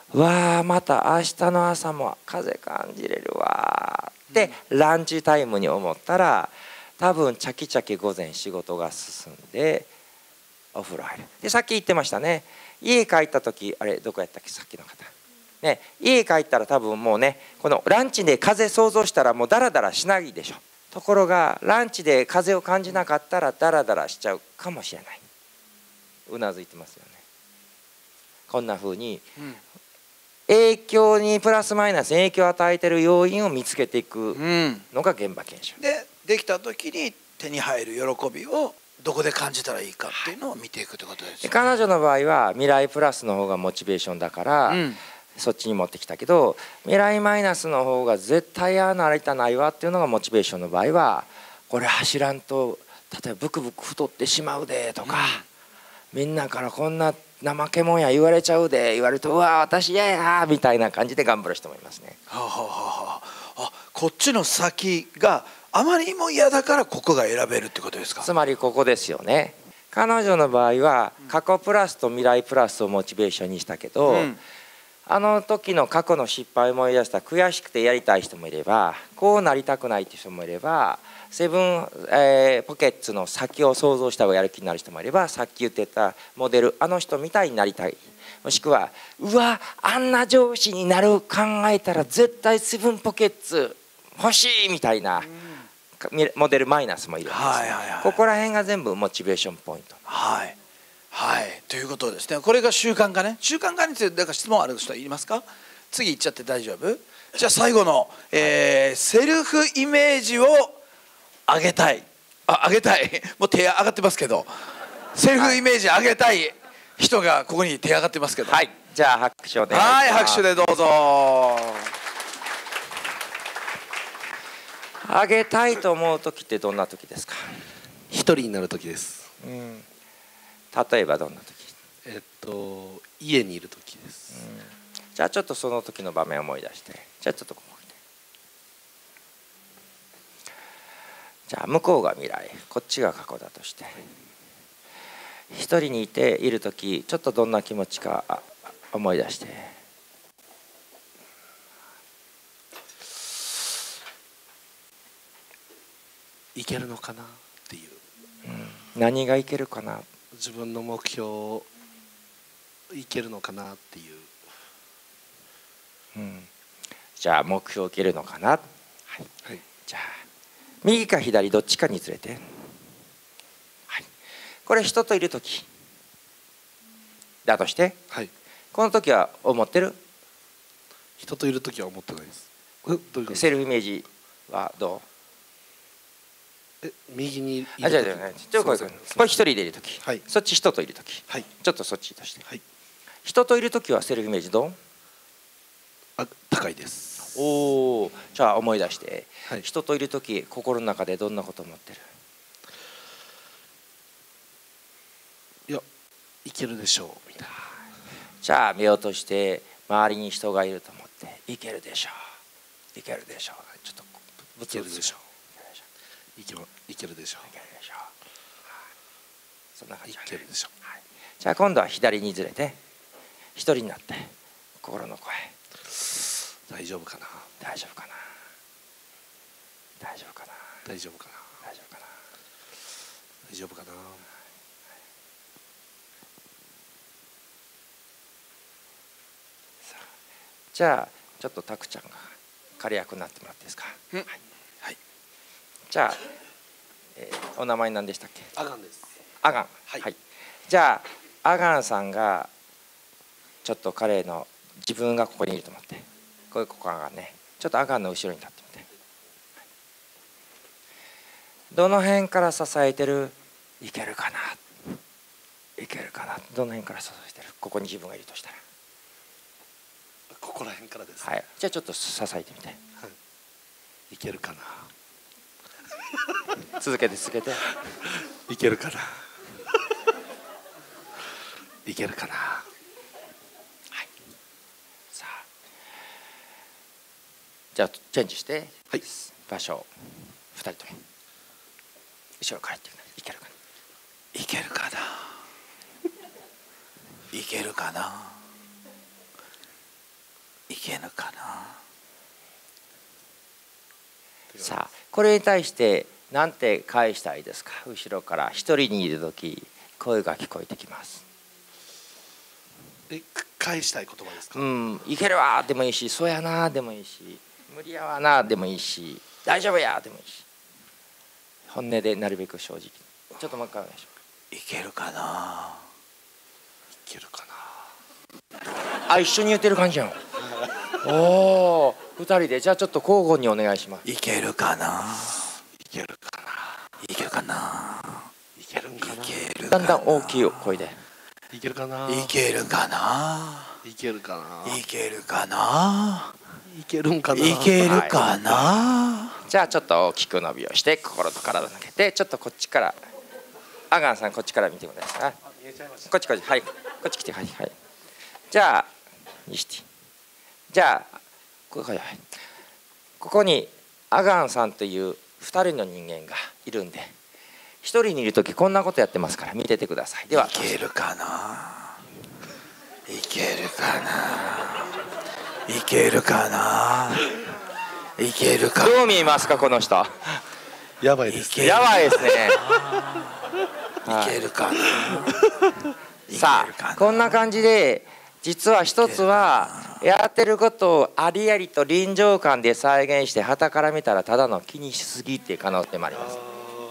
わあまた明日の朝も風感じれるわってランチタイムに思ったら、多分チャキチャキ午前仕事が進んでお風呂入る。でさっき言ってましたね、家帰った時、あれどこやったっけさっきの方ね、家帰ったら多分もうね、このランチで風想像したらもうダラダラしないでしょ。ところがランチで風を感じなかったらダラダラしちゃうかもしれない。うなずいてますよね。こんな風に影響にプラスマイナス影響を与えている要因を見つけていくのが現場研修、 うん、でできた時に手に入る喜びをどこで感じたらいいかっていうのを見ていくってことですよね。 彼女の場合は未来プラスの方がモチベーションだから、うん、そっちに持ってきたけど、未来マイナスの方が絶対ああなりたないわっていうのがモチベーションの場合は、これ走らんと例えばブクブク太ってしまうでとか、うん、みんなからこんな怠け者や言われちゃうで言われると、うわ私嫌やみたいな感じで頑張る人もいますね。 はあはあはあ、あこっちの先があまりにも嫌だからここが選べるってことですか。 つまりここですよね。彼女の場合は過去プラスと未来プラスをモチベーションにしたけど、うん、あの時の過去の失敗を思い出した悔しくてやりたい人もいれば、こうなりたくないっていう人もいれば、セブン、えー、ポケッツの先を想像した方がやる気になる人もいれば、さっき言ってたモデルあの人みたいになりたい、もしくはうわあんな上司になる考えたら絶対セブンポケッツ欲しいみたいな、うん、モデルマイナスもいるんです、はいはいはい、ここら辺が全部モチベーションポイント。 はいはい、ということですね。これが習慣化ね。習慣化についてなんか質問ある人いますか。次いっちゃって大丈夫。じゃあ最後の、えー、セルフイメージを上げたい、あ上げたいもう手上がってますけど、セルフイメージ上げたい人がここに手上がってますけど、 はい、じゃあ拍手をお願いします。 はい、拍手でどうぞ。 上げたいと思う時ってどんな時ですか。 一人になる時です、 うん、例えばどんな時。 えっと家にいる時です、うん、 じゃあちょっとその時の場面を思い出して、じゃあちょっとここで、じゃあ向こうが未来、こっちが過去だとして、一人にいている時ちょっとどんな気持ちか思い出して、 いけるのかなっていう、 うん、何がいけるかな、 自分の目標いけるのかなっていう、 うん、じゃあ目標いけるのかな、はいはい、じゃあ右か左どっちかにずれて、はい、これ人といる時だとして、はい、この時は思ってる。 人といる時は思ってないです。どういうことですか。 セルフイメージはどう。え右にいる時。 あ、じゃあじゃあね、ちょっとこれ一人でいる時、はい、そっち人といる時、はい、ちょっとそっちとして、はい、人といる時はセルフイメージどう。 あ、高いです。 おお、じゃあ思い出して、はい、人といる時心の中でどんなこと思ってる。 いや、いけるでしょうみたいな。 じゃあ見落として周りに人がいると思っていけるでしょういけるでしょう、ちょっとぶつぶついけるでしょういけるでしょういけるでしょう、 そんな感じ、 いけるでしょう、 はい、じゃあ今度は左にずれて一人になって心の声、 大丈夫かな大丈夫かな大丈夫かな大丈夫かな大丈夫かな大丈夫かな。 じゃあちょっとタクちゃんが仮役になってもらっていいですか。 うん、 はいはい、じゃあ、えー、お名前何でしたっけ。 アガンです。 アガン、はい、はい、じゃあアガンさんがちょっと彼の自分がここにいると思って、こういうここがね、ちょっとアガンの後ろに立ってみて、はい、どの辺から支えてる。いけるかないけるかな、どの辺から支えてる。ここに自分がいるとしたらここら辺からです、 はい、じゃあちょっと支えてみて、はい、 いけるかな続けて続けていけるかないけるかな。はい、 さあじゃあチェンジして、はい、場所ふたりとも後ろから言ってください。いけるかな、 いけるかないけるかな、 けるかな。 さあこれに対してなんて返したいですか。後ろから一人にいる時声が聞こえてきます。 え返したい言葉ですか。 うん、いけるわでもいいし、そうやなでもいいし、無理やわなでもいいし、大丈夫やでもいいし、本音でなるべく正直。ちょっともう一回お願いします。 いけるかな。 いけるかな。あ、一緒に言ってる感じやん。おお、二人でじゃあちょっと交互にお願いします。 いけるかな。 いけるかな。 いけるかな。 いけるんかな。 だんだん大きい声で。 いけるかな。 いけるかな。 いけるかな。 いけるかな。 いけるんかな。 いけるかな。 はい、じゃあちょっと大きく伸びをして心と体抜けて、ちょっとこっちからアガンさんこっちから見てください。こっちこっち、はい、こっち来て、はいはい。じゃあにして、じゃあここ、ここにアガンさんというふたりの人間がいるんで、ひとりにいる時こんなことやってますから見ててください。では、 いけるかな。いけるかな。いけるかな。いけるか。 どう見えますかこの人。 やばいです。 やばいですね。 いけるかな。 さあこんな感じで、実は一つはやってることをありありと臨場感で再現して、傍から見たらただの気にしすぎっていう可能性もあります。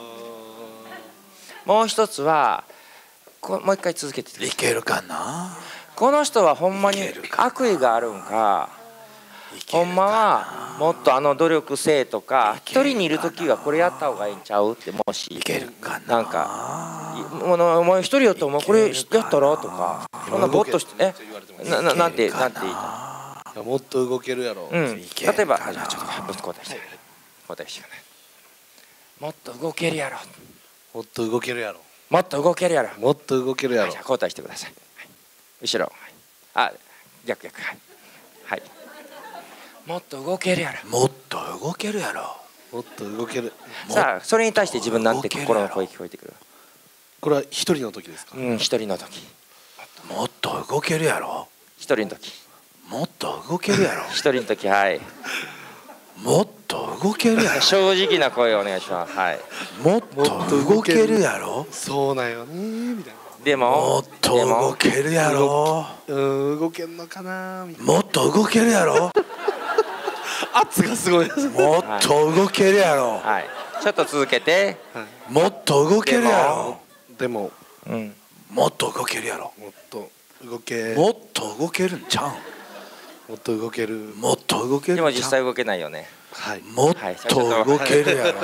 もう一つはこもう一回続けていけるかな。 この人はほんまに悪意があるんか、ほんまはもっとあの努力せえとか、一人にいる時はこれやった方がいいんちゃうって、もしなんかお前一人やったらお前これやったらとか、そんなぼっとしてえなななんてなんて言いたい。もっと動けるやろ。 うん、例えばあじゃあちょっと交代して交代してくれ。もっと動けるやろ。 もっと動けるやろ。 もっと動けるやろ。 もっと動けるやろ。 じゃあ交代してください。後ろ、あ逆逆、はいはい。もっと動けるやろ。 もっと動けるやろ。 もっと動ける。 さあそれに対して自分なんて心の声聞こえてくる。 これは一人の時ですか。 うん、一人の時。 もっと動けるやろ。 一人の時。 もっと動けるやろ。 一人の時、はい。 もっと動けるやろ。 正直な声をお願いします。はい。 もっと動けるやろ。 そうなんよねみたいな。 でももっと動けるやろ。 うん動けんのかなみたいな。もっと動けるやろ。 圧がすごいです。 もっと動けるやろ。 はい。ちょっと続けて。 もっと動けるやろ。 でも、 うん。 もっと動けるやろ。 もっと動け。 もっと動けるんちゃうん。 もっと動ける。 もっと動ける。 でも実際動けないよね。 はい。 もっと動けるやろ。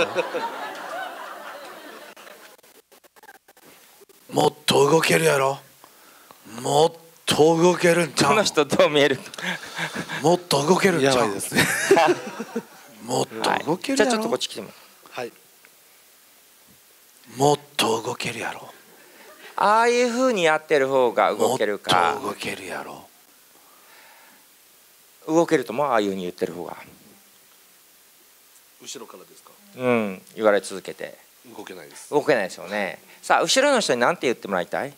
もっと動けるやろ。もっと動けるんちゃう。 この人どう見える。 もっと動けるんちゃう。 やばいですね。 もっと動けるやろ。 じゃあちょっとこっち来ても。 はい。 もっと動けるやろ。 ああいう風にやってる方が動けるか。 もっと動けるやろ。 動けるともああいう風に言ってる方が。 後ろからですか。 うん、言われ続けて。 動けないです。 動けないですよね。さあ後ろの人に何て言ってもらいたい。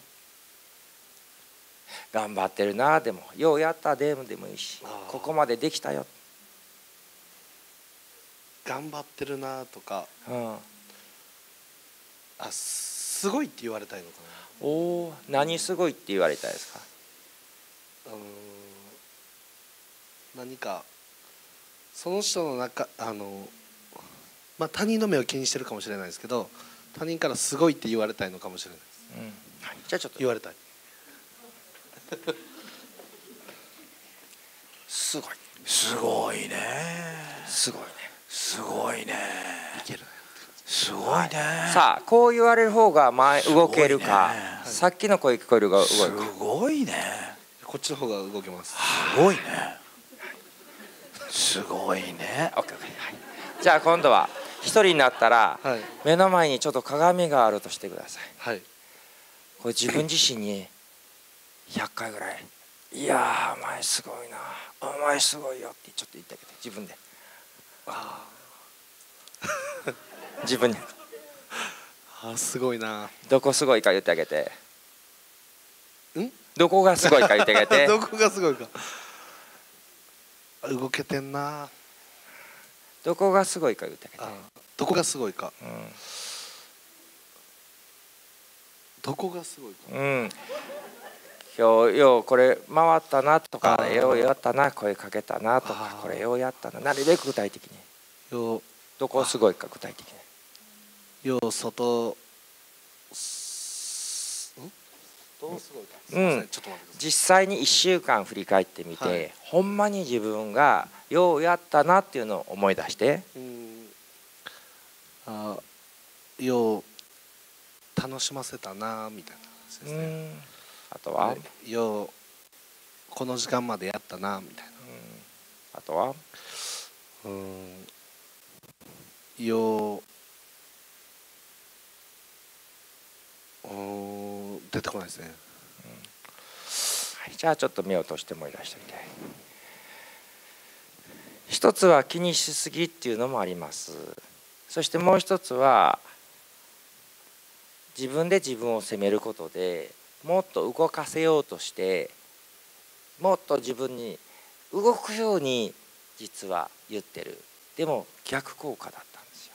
頑張ってるなでも、ようやったでもでもいいし、ここまでできたよ。 頑張ってるなとか、 うん、 あすごいって言われたいのかな。おお、何すごいって言われたいですか。 あのー、何かその人の中あのまあ他人の目を気にしてるかもしれないですけど、他人からすごいって言われたいのかもしれないです。 うん、はい、じゃあちょっと言われたい。 すごい。 すごいね。 すごいね。 すごいね。 いける。 すごいね。 さあこう言われる方が前動けるか、さっきの声聞こえるが動く。 すごいね。 こっちの方が動けます。 すごいね。すごいね。 オッケーオッケー、はい。じゃあ今度は一人になったら、 はい、 目の前にちょっと鏡があるとしてください。 はい。 これ自分自身にひゃっかいぐらい、いやーお前すごいな、お前すごいよってちょっと言ってあげて、自分で。あ自分に。 あすごいな。 どこすごいか言ってあげて。 ん？ どこがすごいか言ってあげて。 どこがすごいか。 動けてんな。 どこがすごいか言ってあげて。 どこがすごいか、 うん、 どこがすごいか、 うん、今日ようこれ回ったなとか、ようやったな、声かけたなとか、これようやったな、なるべく具体的にようどこすごいか具体的によう外どうすごいか、すいません、ちょっと待ってください。 実際にいっしゅうかん振り返ってみて、はい、ほんまに自分がようやったなっていうのを思い出して、うん、 あよう楽しませたなみたいな話ですね。うん、 あとはようこの時間までやったなみたいな、うん、 あとはうんよう出てこないですね、うん、 はい、じゃあちょっと目を閉じて思い出してみて。一つは気にしすぎっていうのもあります。そしてもう一つは自分で自分を責めることでもっと動かせようとしてもっと自分に動くように実は言ってる。でも逆効果だったんですよ。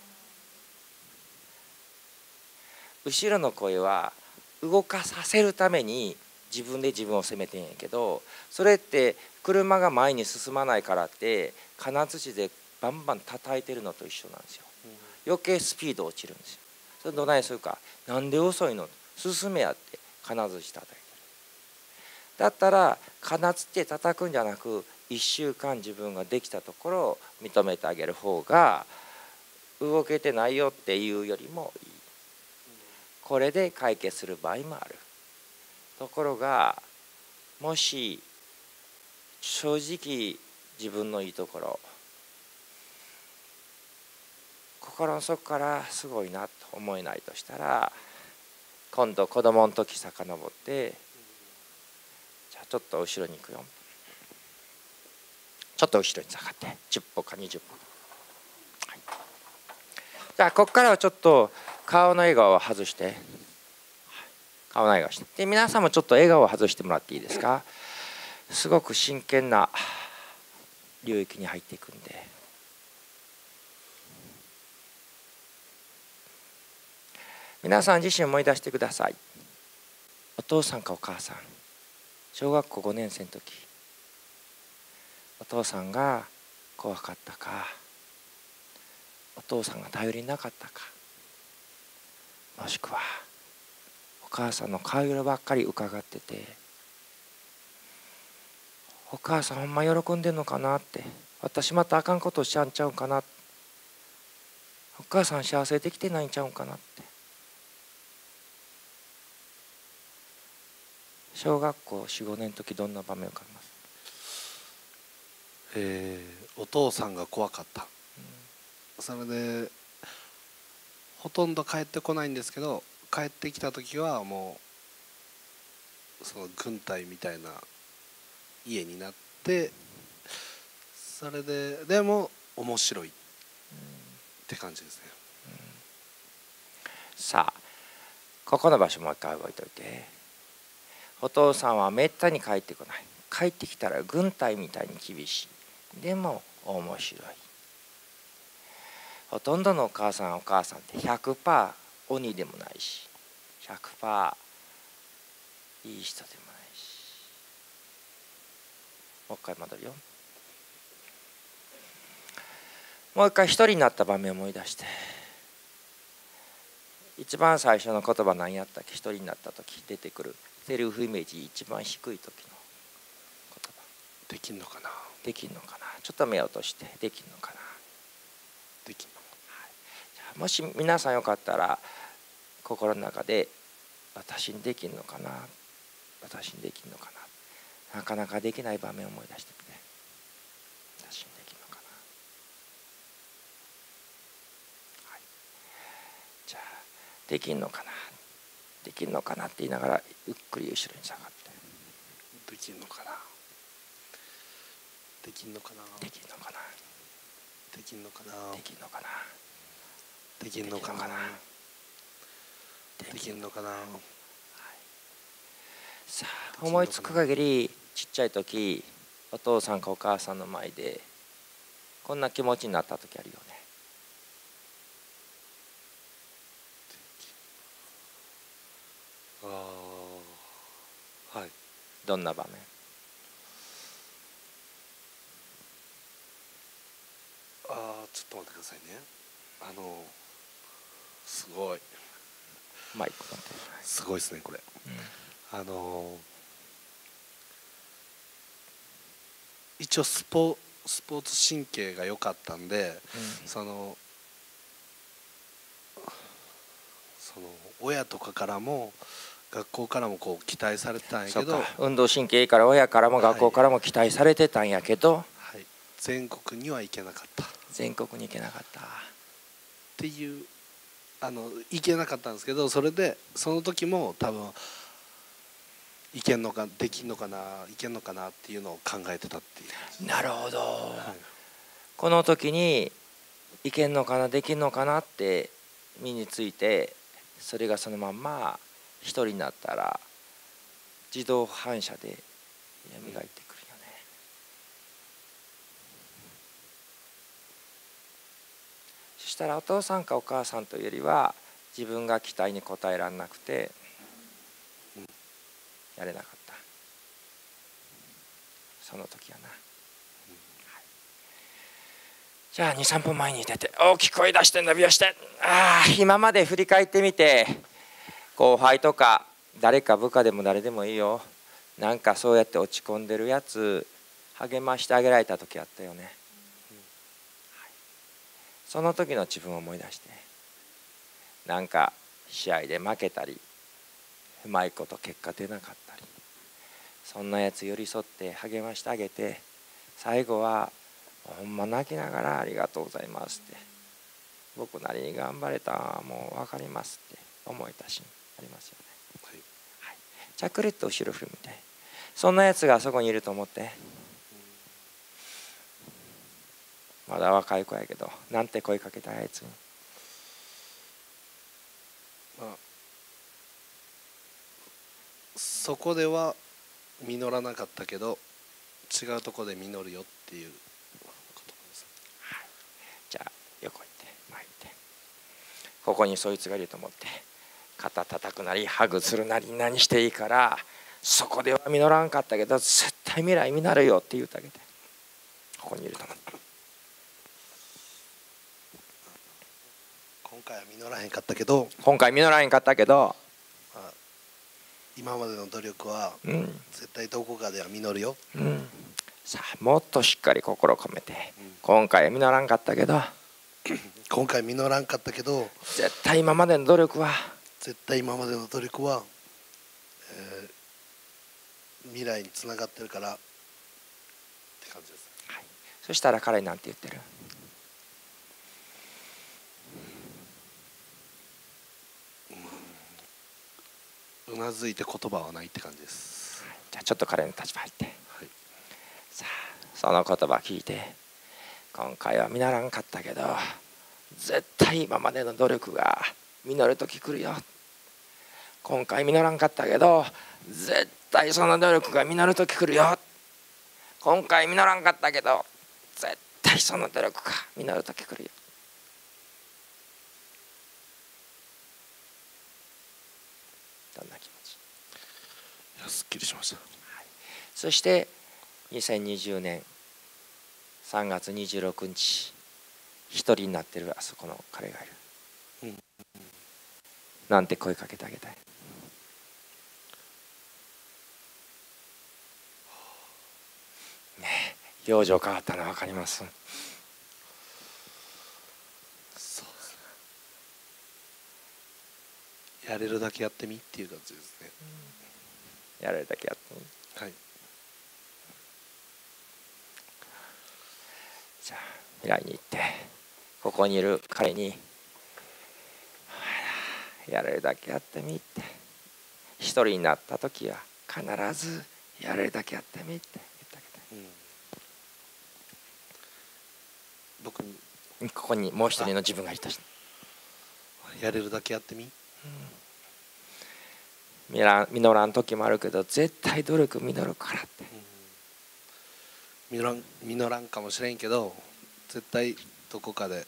後ろの声は動かさせるために自分で自分を責めてんやけど、それって車が前に進まないからって金槌でバンバン叩いてるのと一緒なんですよ。余計スピード落ちるんですよ。それどないするか、なんで遅いの、進めやって金槌叩いてる。だったら金槌で叩くんじゃなくいっしゅうかん自分ができたところを認めてあげる方が動けてないよっていうよりもいい。これで解決する場合もある。ところがもし正直自分のいいところ心の底からすごいなと思えないとしたら、今度子供の時遡ってじゃあちょっと後ろに行くよ、ちょっと後ろに下がってじゅっぽかにじゅっぽ、はい、じゃあここからはちょっと顔の笑顔を外して、顔の笑顔してで皆さんもちょっと笑顔を外してもらっていいですか。すごく真剣な領域に入っていくんで、皆さん自身思い出してください。お父さんかお母さん、小学校ごねん生の時お父さんが怖かったか、お父さんが頼りなかったか、もしくはお母さんの顔色ばっかり伺ってて、お母さんほんま喜んでんのかなって、私またあかんことしちゃうんちゃうんかな、お母さん幸せできてないんちゃうんかなって。小学校よん、ごねんの時どんな場面浮かびます？ えー、お父さんが怖かった、うん、それでほとんど帰ってこないんですけど、帰ってきた時はもうその軍隊みたいな家になって、それででも面白いって感じですね、うんうん、 さあここの場所もう一回覚えておいて。お父さんはめったに帰ってこない。帰ってきたら軍隊みたいに厳しい。でも面白い。ほとんどのお母さんお母さんって ひゃくパーセント 鬼でもないし ひゃくパーセント いい人でもないし。もう一回戻るよ。もう一回一人になった場面を思い出して、一番最初の言葉何やったっけ。一人になった時出てくるセルフイメージ一番低い時の言葉。 できんのかな。 できんのかな。ちょっと目を閉じてできんのかな。 できんの、はい、 じゃあもし皆さんよかったら心の中で私にできんのかな、私にできんのかな、なかなかできない場面を思い出してみて、私にできんのかな、はい、じゃあできんのかな、できんのかなって言いながらゆっくり後ろに下がって、 できんのかな、できんのかな、 できんのかな、 できんのかな、 できんのかな、 できんのかな、できんのかな、はい、 さあ思いつく限りちっちゃい時お父さんかお母さんの前でこんな気持ちになった時あるよね。 ああ、はい。 どんな場面？ ああ、ちょっと待ってくださいね。あのすごいマイク持ってる。 すごいですねこれ、うん、あの一応スポスポーツ神経が良かったんで、うん、そのその親とかからも学校からもこう期待されてたんやけど、 運動神経いいから親からも学校からも期待されてたんやけど、はいはい、全国には行けなかった全国に行けなかったっていう、あの行けなかったんですけど、それでその時も多分いけんのかできんのかないけんのかなっていうのを考えてたっていう。 なるほど、はい、この時にいけんのかなできんのかなって身について、それがそのまんま一人になったら自動反射で蘇ってくるよね。そしたらお父さんかお母さんというよりは自分が期待に応えられなくてやれなかった、その時やな、うん、はい、じゃあにさんぷんまえに出て大きい声出して伸びをして、ああ今まで振り返ってみて、後輩とか誰か部下でも誰でもいいよ、なんかそうやって落ち込んでるやつ励ましてあげられた時あったよね、うん、はい、その時の自分を思い出して、なんか試合で負けたりうまいこと結果出なかったり、そんなやつ寄り添って励ましてあげて、最後はほんま泣きながらありがとうございますって、僕なりに頑張れた、もう分かりますって思えたシーンありますよね、はいはい、じゃあくるっと後ろ振るみたい、そんなやつがあそこにいると思って、まだ若い子やけどなんて声かけたあいつに。 まあそこでは実らなかったけど違うところで実るよっていうことです、 はい、じゃあ横行って前行って、ここにそいつがいると思って肩叩くなりハグするなり何していいから、そこでは実らんかったけど絶対未来実るよって言ってあげて、ここにいると思って。 今回は実らへんかったけど今回実らへんかったけど今までの努力は絶対どこかでは実るよ、 うん、さあもっとしっかり心を込めて、うん、今回は実らんかったけど今回実らんかったけど絶対今までの努力は絶対今までの努力は、えー、未来につながってるからって感じです、 はい、そしたら彼なんて言ってる？ うなずいて言葉はないって感じです、 はい、じゃあちょっと彼の立場入って、はい、さあその言葉聞いて、今回は実らんかったけど絶対今までの努力が実る時来るよ、今回実らんかったけど絶対その努力が実る時来るよ、今回実らんかったけど絶対その努力が実る時来るよ。どんな気持ち？ いやすっきりしました、はい、 そしてにせんにじゅうねんさんがつにじゅうろくにち一人になってるあそこの彼がいる、うん、なんて声かけてあげたい？ねえ表情変わったの分かります？ やれるだけやってみっていう感じですね、 うん、やれるだけやってみ、 はい、 じゃあ未来に行ってここにいる彼にやれるだけやってみって、一人になった時は必ずやれるだけやってみって言ってあげたい、うん、 僕にここにもう一人の自分がいたし、 やれるだけやってみ、うん、 実らん時もあるけど絶対努力実るからって、 実らん実らんかもしれんけど、絶対どこかで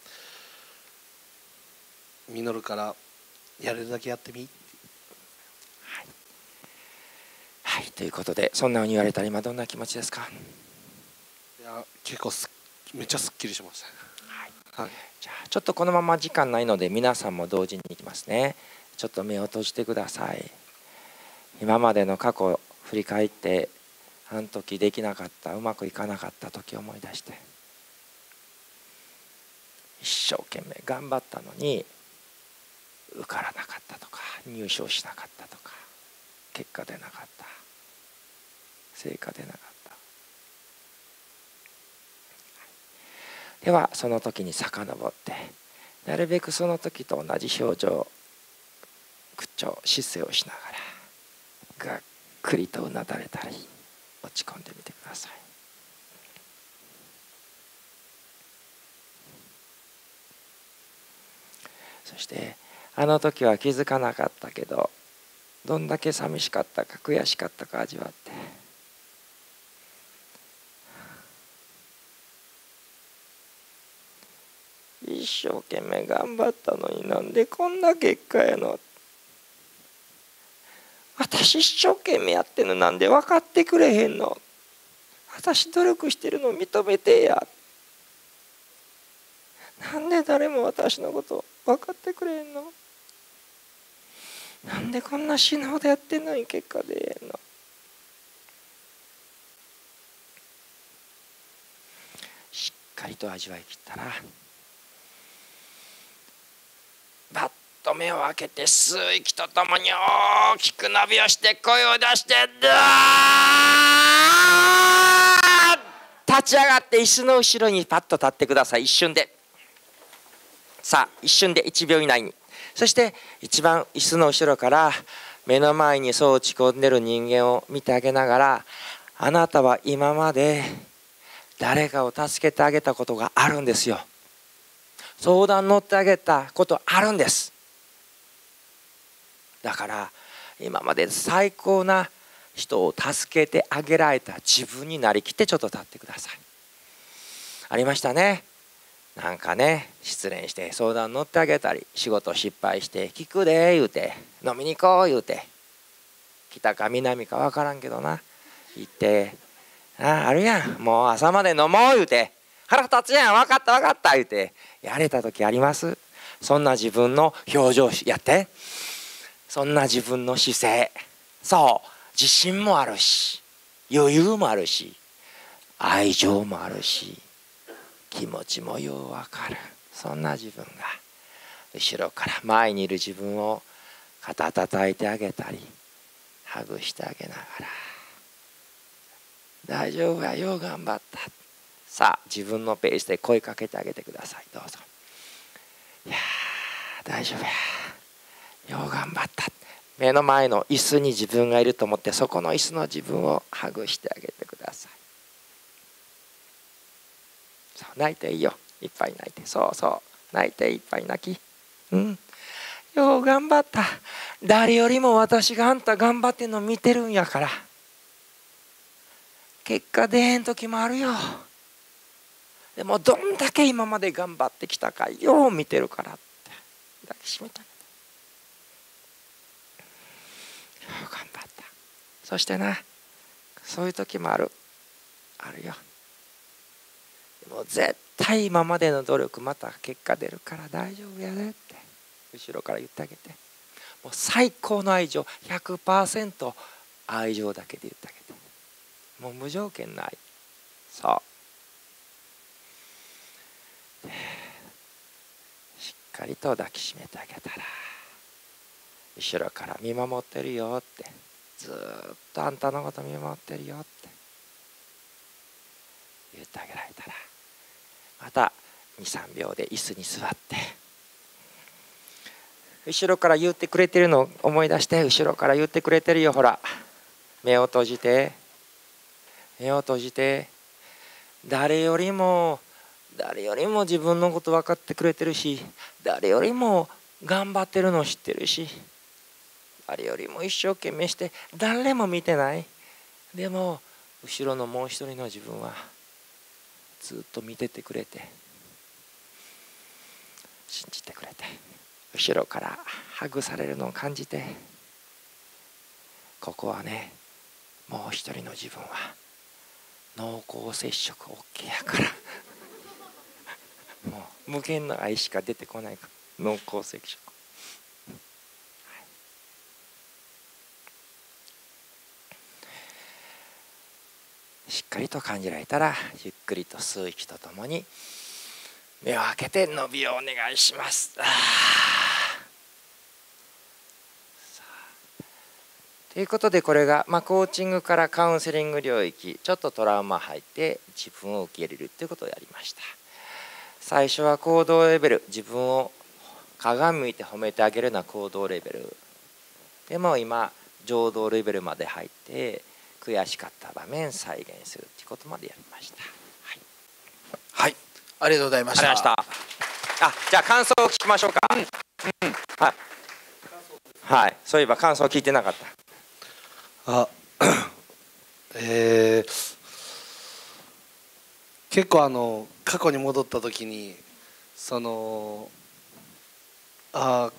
実るからやれるだけやってみ。 はい、はい、ということで、そんなふうに言われたら今どんな気持ちですか？ いや結構すめっちゃすっきりしました。 はい、じゃあちょっとこのまま時間ないので皆さんも同時にいきますね。ちょっと目を閉じてください。今までの過去を振り返って、あの時できなかった、うまくいかなかった時を思い出して、一生懸命頑張ったのに受からなかったとか、入賞しなかったとか、結果出なかった、成果出なかった。ではその時に遡って、なるべくその時と同じ表情、口調、姿勢をしながらがっくりとうなだれたり落ち込んでみてください。そしてあの時は気づかなかったけど、どんだけ寂しかったか悔しかったか味わって、一生懸命頑張ったのになんでこんな結果やの、私一生懸命やってんのなんで分かってくれへんの、私努力してるの認めてや、なんで誰も私のこと分かってくれへんの、なんでこんな死ぬほどやってんのに結果でええの。しっかりと味わい切ったら、バッと目を開けて吸う息とともに大きく伸びをして声を出してダーッ立ち上がって椅子の後ろにパッと立ってください。一瞬で、さあ一瞬でいちびょう以内に。そして一番椅子の後ろから目の前にそう落ち込んでる人間を見てあげながら、あなたは今まで誰かを助けてあげたことがあるんですよ。相談乗ってあげたことあるんです。だから今まで最高な人を助けてあげられた自分になりきってちょっと立ってください。ありましたね。なんかね、失恋して相談乗ってあげたり、仕事失敗して聞くで言うて、飲みに行こう言うて、北か南か分からんけどな言って、ああるやん、もう朝まで飲もう言うて、腹立つやん、分かった分かった言うてやれた時あります。そんな自分の表情やって、そんな自分の姿勢、そう自信もあるし、余裕もあるし、愛情もあるし、気持ちもよう分かる。そんな自分が後ろから前にいる自分を肩叩いてあげたり、ハグしてあげながら、大丈夫や、よう頑張った、さあ自分のペースで声かけてあげてください。どうぞ。いや大丈夫や、よう頑張った。目の前の椅子に自分がいると思って、そこの椅子の自分をハグしてあげてください。そう泣いていいよ、いっぱい泣いて、そうそう泣いていっぱい泣き、うん、よう頑張った、誰よりも私があんた頑張ってんの見てるんやから、結果出へん時もあるよ、でもどんだけ今まで頑張ってきたかよう見てるからって抱きしめてあげて、よう頑張った。そしてな、そういう時もあるあるよ、でも絶対今までの努力また結果出るから大丈夫やでって後ろから言ってあげて、もう最高の愛情 ひゃくパーセント 愛情だけで言ってあげて、もう無条件の愛、そうしっかりと抱きしめてあげたら、後ろから見守ってるよって、ずっとあんたのこと見守ってるよって言ってあげられたら、また にさんびょうで椅子に座って、後ろから言ってくれてるのを思い出して、後ろから言ってくれてるよ、ほら目を閉じて目を閉じて、誰よりも誰よりも自分のこと分かってくれてるし、誰よりも頑張ってるの知ってるし、誰よりも一生懸命して誰も見てない、でも後ろのもう一人の自分はずっと見ててくれて、信じてくれて、後ろからハグされるのを感じて、ここはね、もう一人の自分は濃厚接触 OK やからもう無限の愛しか出てこないから、濃厚接触、はい、しっかりと感じられたら、ゆっくりと吸う息とともに目を開けて伸びをお願いします。あということで、これが、まあ、コーチングからカウンセリング領域、ちょっとトラウマ入って自分を受け入れるということをやりました。最初は行動レベル、自分を鏡見て褒めてあげるような行動レベルでも、今情動レベルまで入って悔しかった場面再現するということまでやりました。はい、 はい、ありがとうございました。 ありがとうございました。あ、じゃあ感想を聞きましょうか。うんうん、はい、はい、そういえば感想を聞いてなかった。 あえー、結構あの過去に戻った時に、そのあ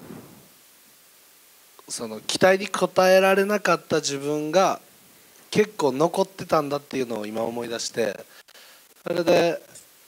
その期待に応えられなかった自分が結構残ってたんだっていうのを今思い出して、それで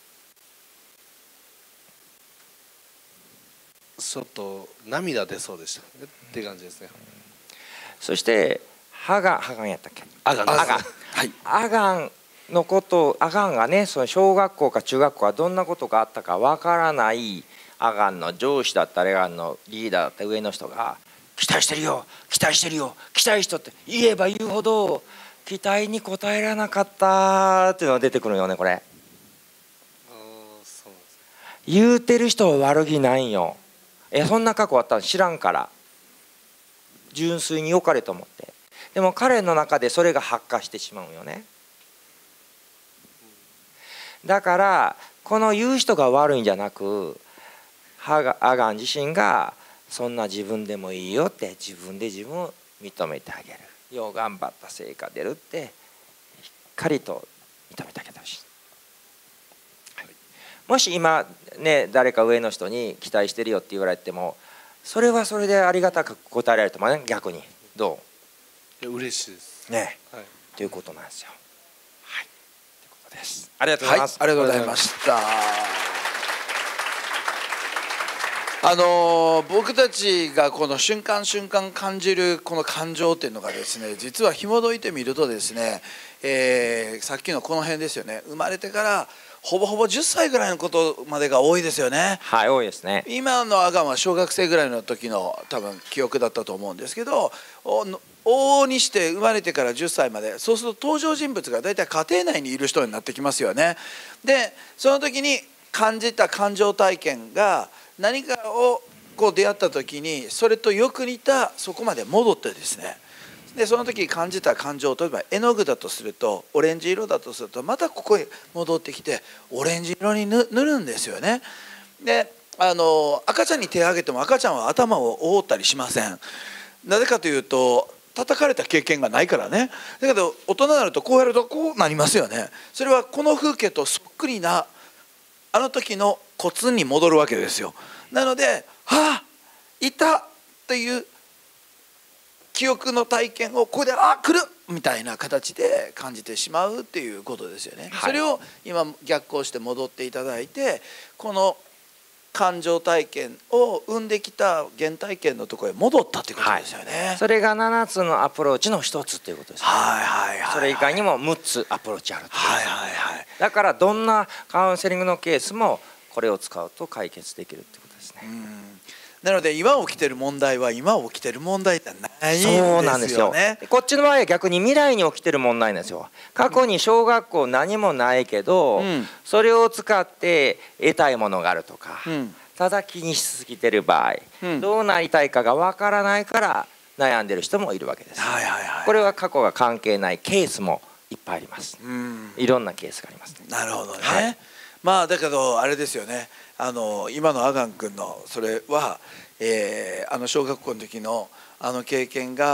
ちょっと涙出そうでしたねっていう感じですね。 そしてハガン、ハガンやったっけ？ アガン、 アガン、はい、アガンのことアガンがね、その小学校か中学校はどんなことがあったかわからないアガンの上司だったり、アガンのリーダーだった上の人が期待してるよ、期待してるよ、期待しとって言えば言うほど期待に応えられなかったっていうのが出てくるよね、これ。言うてる人は悪気ないんよ。え、そんな過去あったの知らんから、純粋に良かれと思って。でも彼の中でそれが発火してしまうよね。だからこの言う人が悪いんじゃなく、アガン自身がそんな自分でもいいよって自分で自分を認めてあげる。よう頑張った成果出るってしっかりと認めてあげてほしい。はい、もし今ね、誰か上の人に期待してるよって言われても、それはそれでありがたく答えられると思うね。逆にどう？ 嬉しいですね、はい、ということなんですよ。はい、ということです。ありがとうございます。 はい、ありがとうございました。あの僕たちがこの瞬間瞬間感じるこの感情っていうのがですね、実は紐解いてみるとですね、えー、さっきのこの辺ですよね、生まれてからほぼほぼじゅっさいぐらいのことまでが多いですよね。 はい、多いですね。 今のアガンは小学生ぐらいの時の多分記憶だったと思うんですけど、往々にして生まれてからじゅっさいまで、そうすると登場人物が大体家庭内にいる人になってきますよね。でその時に感じた感情体験が何かをこう出会った時に、それとよく似たそこまで戻ってですね、でその時感じた感情、例えば絵の具だとするとオレンジ色だとすると、またここへ戻ってきてオレンジ色に塗るんですよね。であの赤ちゃんに手を挙げても赤ちゃんは頭を覆ったりしません。なぜかというと叩かれた経験がないからね。だけど大人になるとこうやるとこうなりますよね。それはこの風景とそっくりなあの時の骨に戻るわけですよ。なので「はあいた」という記憶の体験をここで「あ来る!」みたいな形で感じてしまうっていうことですよね。はい、それを今逆行して戻っていただいて、この感情体験を生んできた原体験のところへ戻ったっていうことですよね。 はい、それがななつのアプローチの一つということですね。 はいはいはい、 それ以外にもむっつアプローチあるということです。 はいはいはい、 だからどんなカウンセリングのケースもこれを使うと解決できるってことですね。うん、 なので今起きてる問題は今起きてる問題じゃないんですよね。 そうなんですよ。こっちの場合は逆に未来に起きてる問題なんですよ。過去に小学校何もないけど、うん、それを使って得たいものがあるとか、うん、ただ気にしすぎてる場合、うん、どうなりたいかがわからないから悩んでる人もいるわけです。はいはいはい、これは過去が関係ないケースもいっぱいあります。うん、いろんなケースがありますね。 なるほどね。はい、まあだけどあれですよね。あの今のアガン君のそれは、えー、あの小学校の時のあの経験が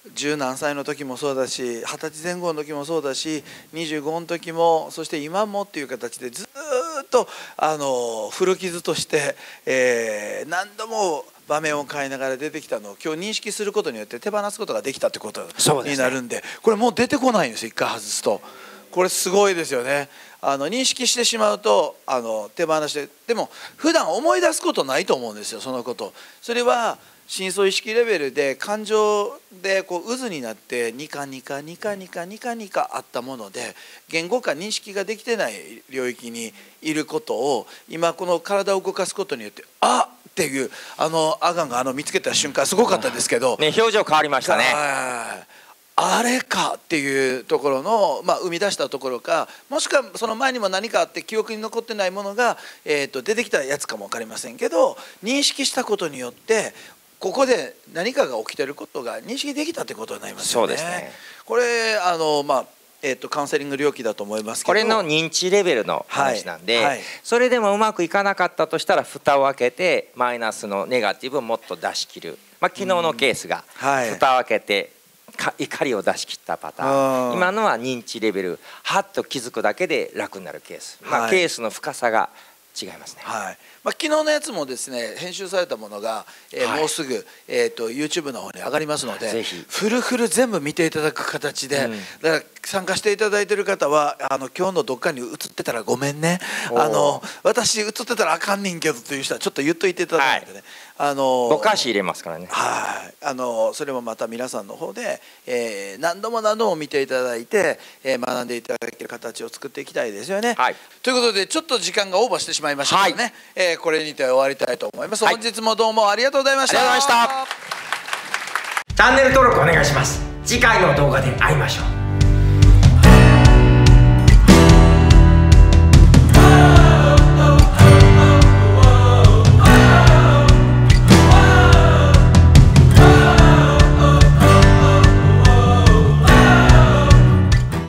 十何歳の時もそうだし、二十歳前後の時もそうだし、にじゅうごの時も、そして今もっていう形でずっとあの古傷として、えー、何度も場面を変えながら出てきたのを今日認識することによって手放すことができたってことになるんで、でね、これもう出てこないんですよ、一回外すと。これすごいですよね。あの認識してしまうとあの手放して、でも普段思い出すことないと思うんですよ、そのこと。それは深層意識レベルで感情でこう渦になってニカニカニカニカニカニカあったもので、言語化認識ができてない領域にいることを今この体を動かすことによって、あっっていう、あのアガンがあの見つけた瞬間すごかったですけど、 ね、表情変わりましたね。 あれかっていうところの、まあ、生み出したところか、もしくはその前にも何かあって記憶に残ってないものが、えー、と出てきたやつかも分かりませんけど、認識したことによってここで何かが起きてることが認識できたってことになりますよね。 そうですね。 これあの、まあえー、とカウンセリング領域だと思いますけど、 これの認知レベルの話なんで、 はいはい、それでもうまくいかなかったとしたら蓋を開けてマイナスのネガティブをもっと出し切る、まあ、昨日のケースが蓋を開けて怒りを出し切ったパターン、今のは認知レベル、はっと気づくだけで楽になるケース、まあはい、ケースの深さが違いますね。 はい、まあ、昨日のやつもですね、編集されたものが、えーはい、もうすぐ、えー、と YouTube の方に上がりますので、ぜひフルフル全部見ていただく形で、うん、だから参加していただいている方はあの今日のどっかに映ってたらごめんね、あの私映ってたらあかんねんけどという人はちょっと言っといていただいてね、はい、あのぼかし入れますからね。 はい、あのそれもまた皆さんの方で、えー、何度も何度も見ていただいて、えー、学んでいただける形を作っていきたいですよね。はい、ということでちょっと時間がオーバーしてしまいましたのでね、はい、えー、これにて終わりたいと思います。はい、本日もどうもありがとうございました。 ありがとうございました。チャンネル登録お願いします。次回の動画で会いましょう。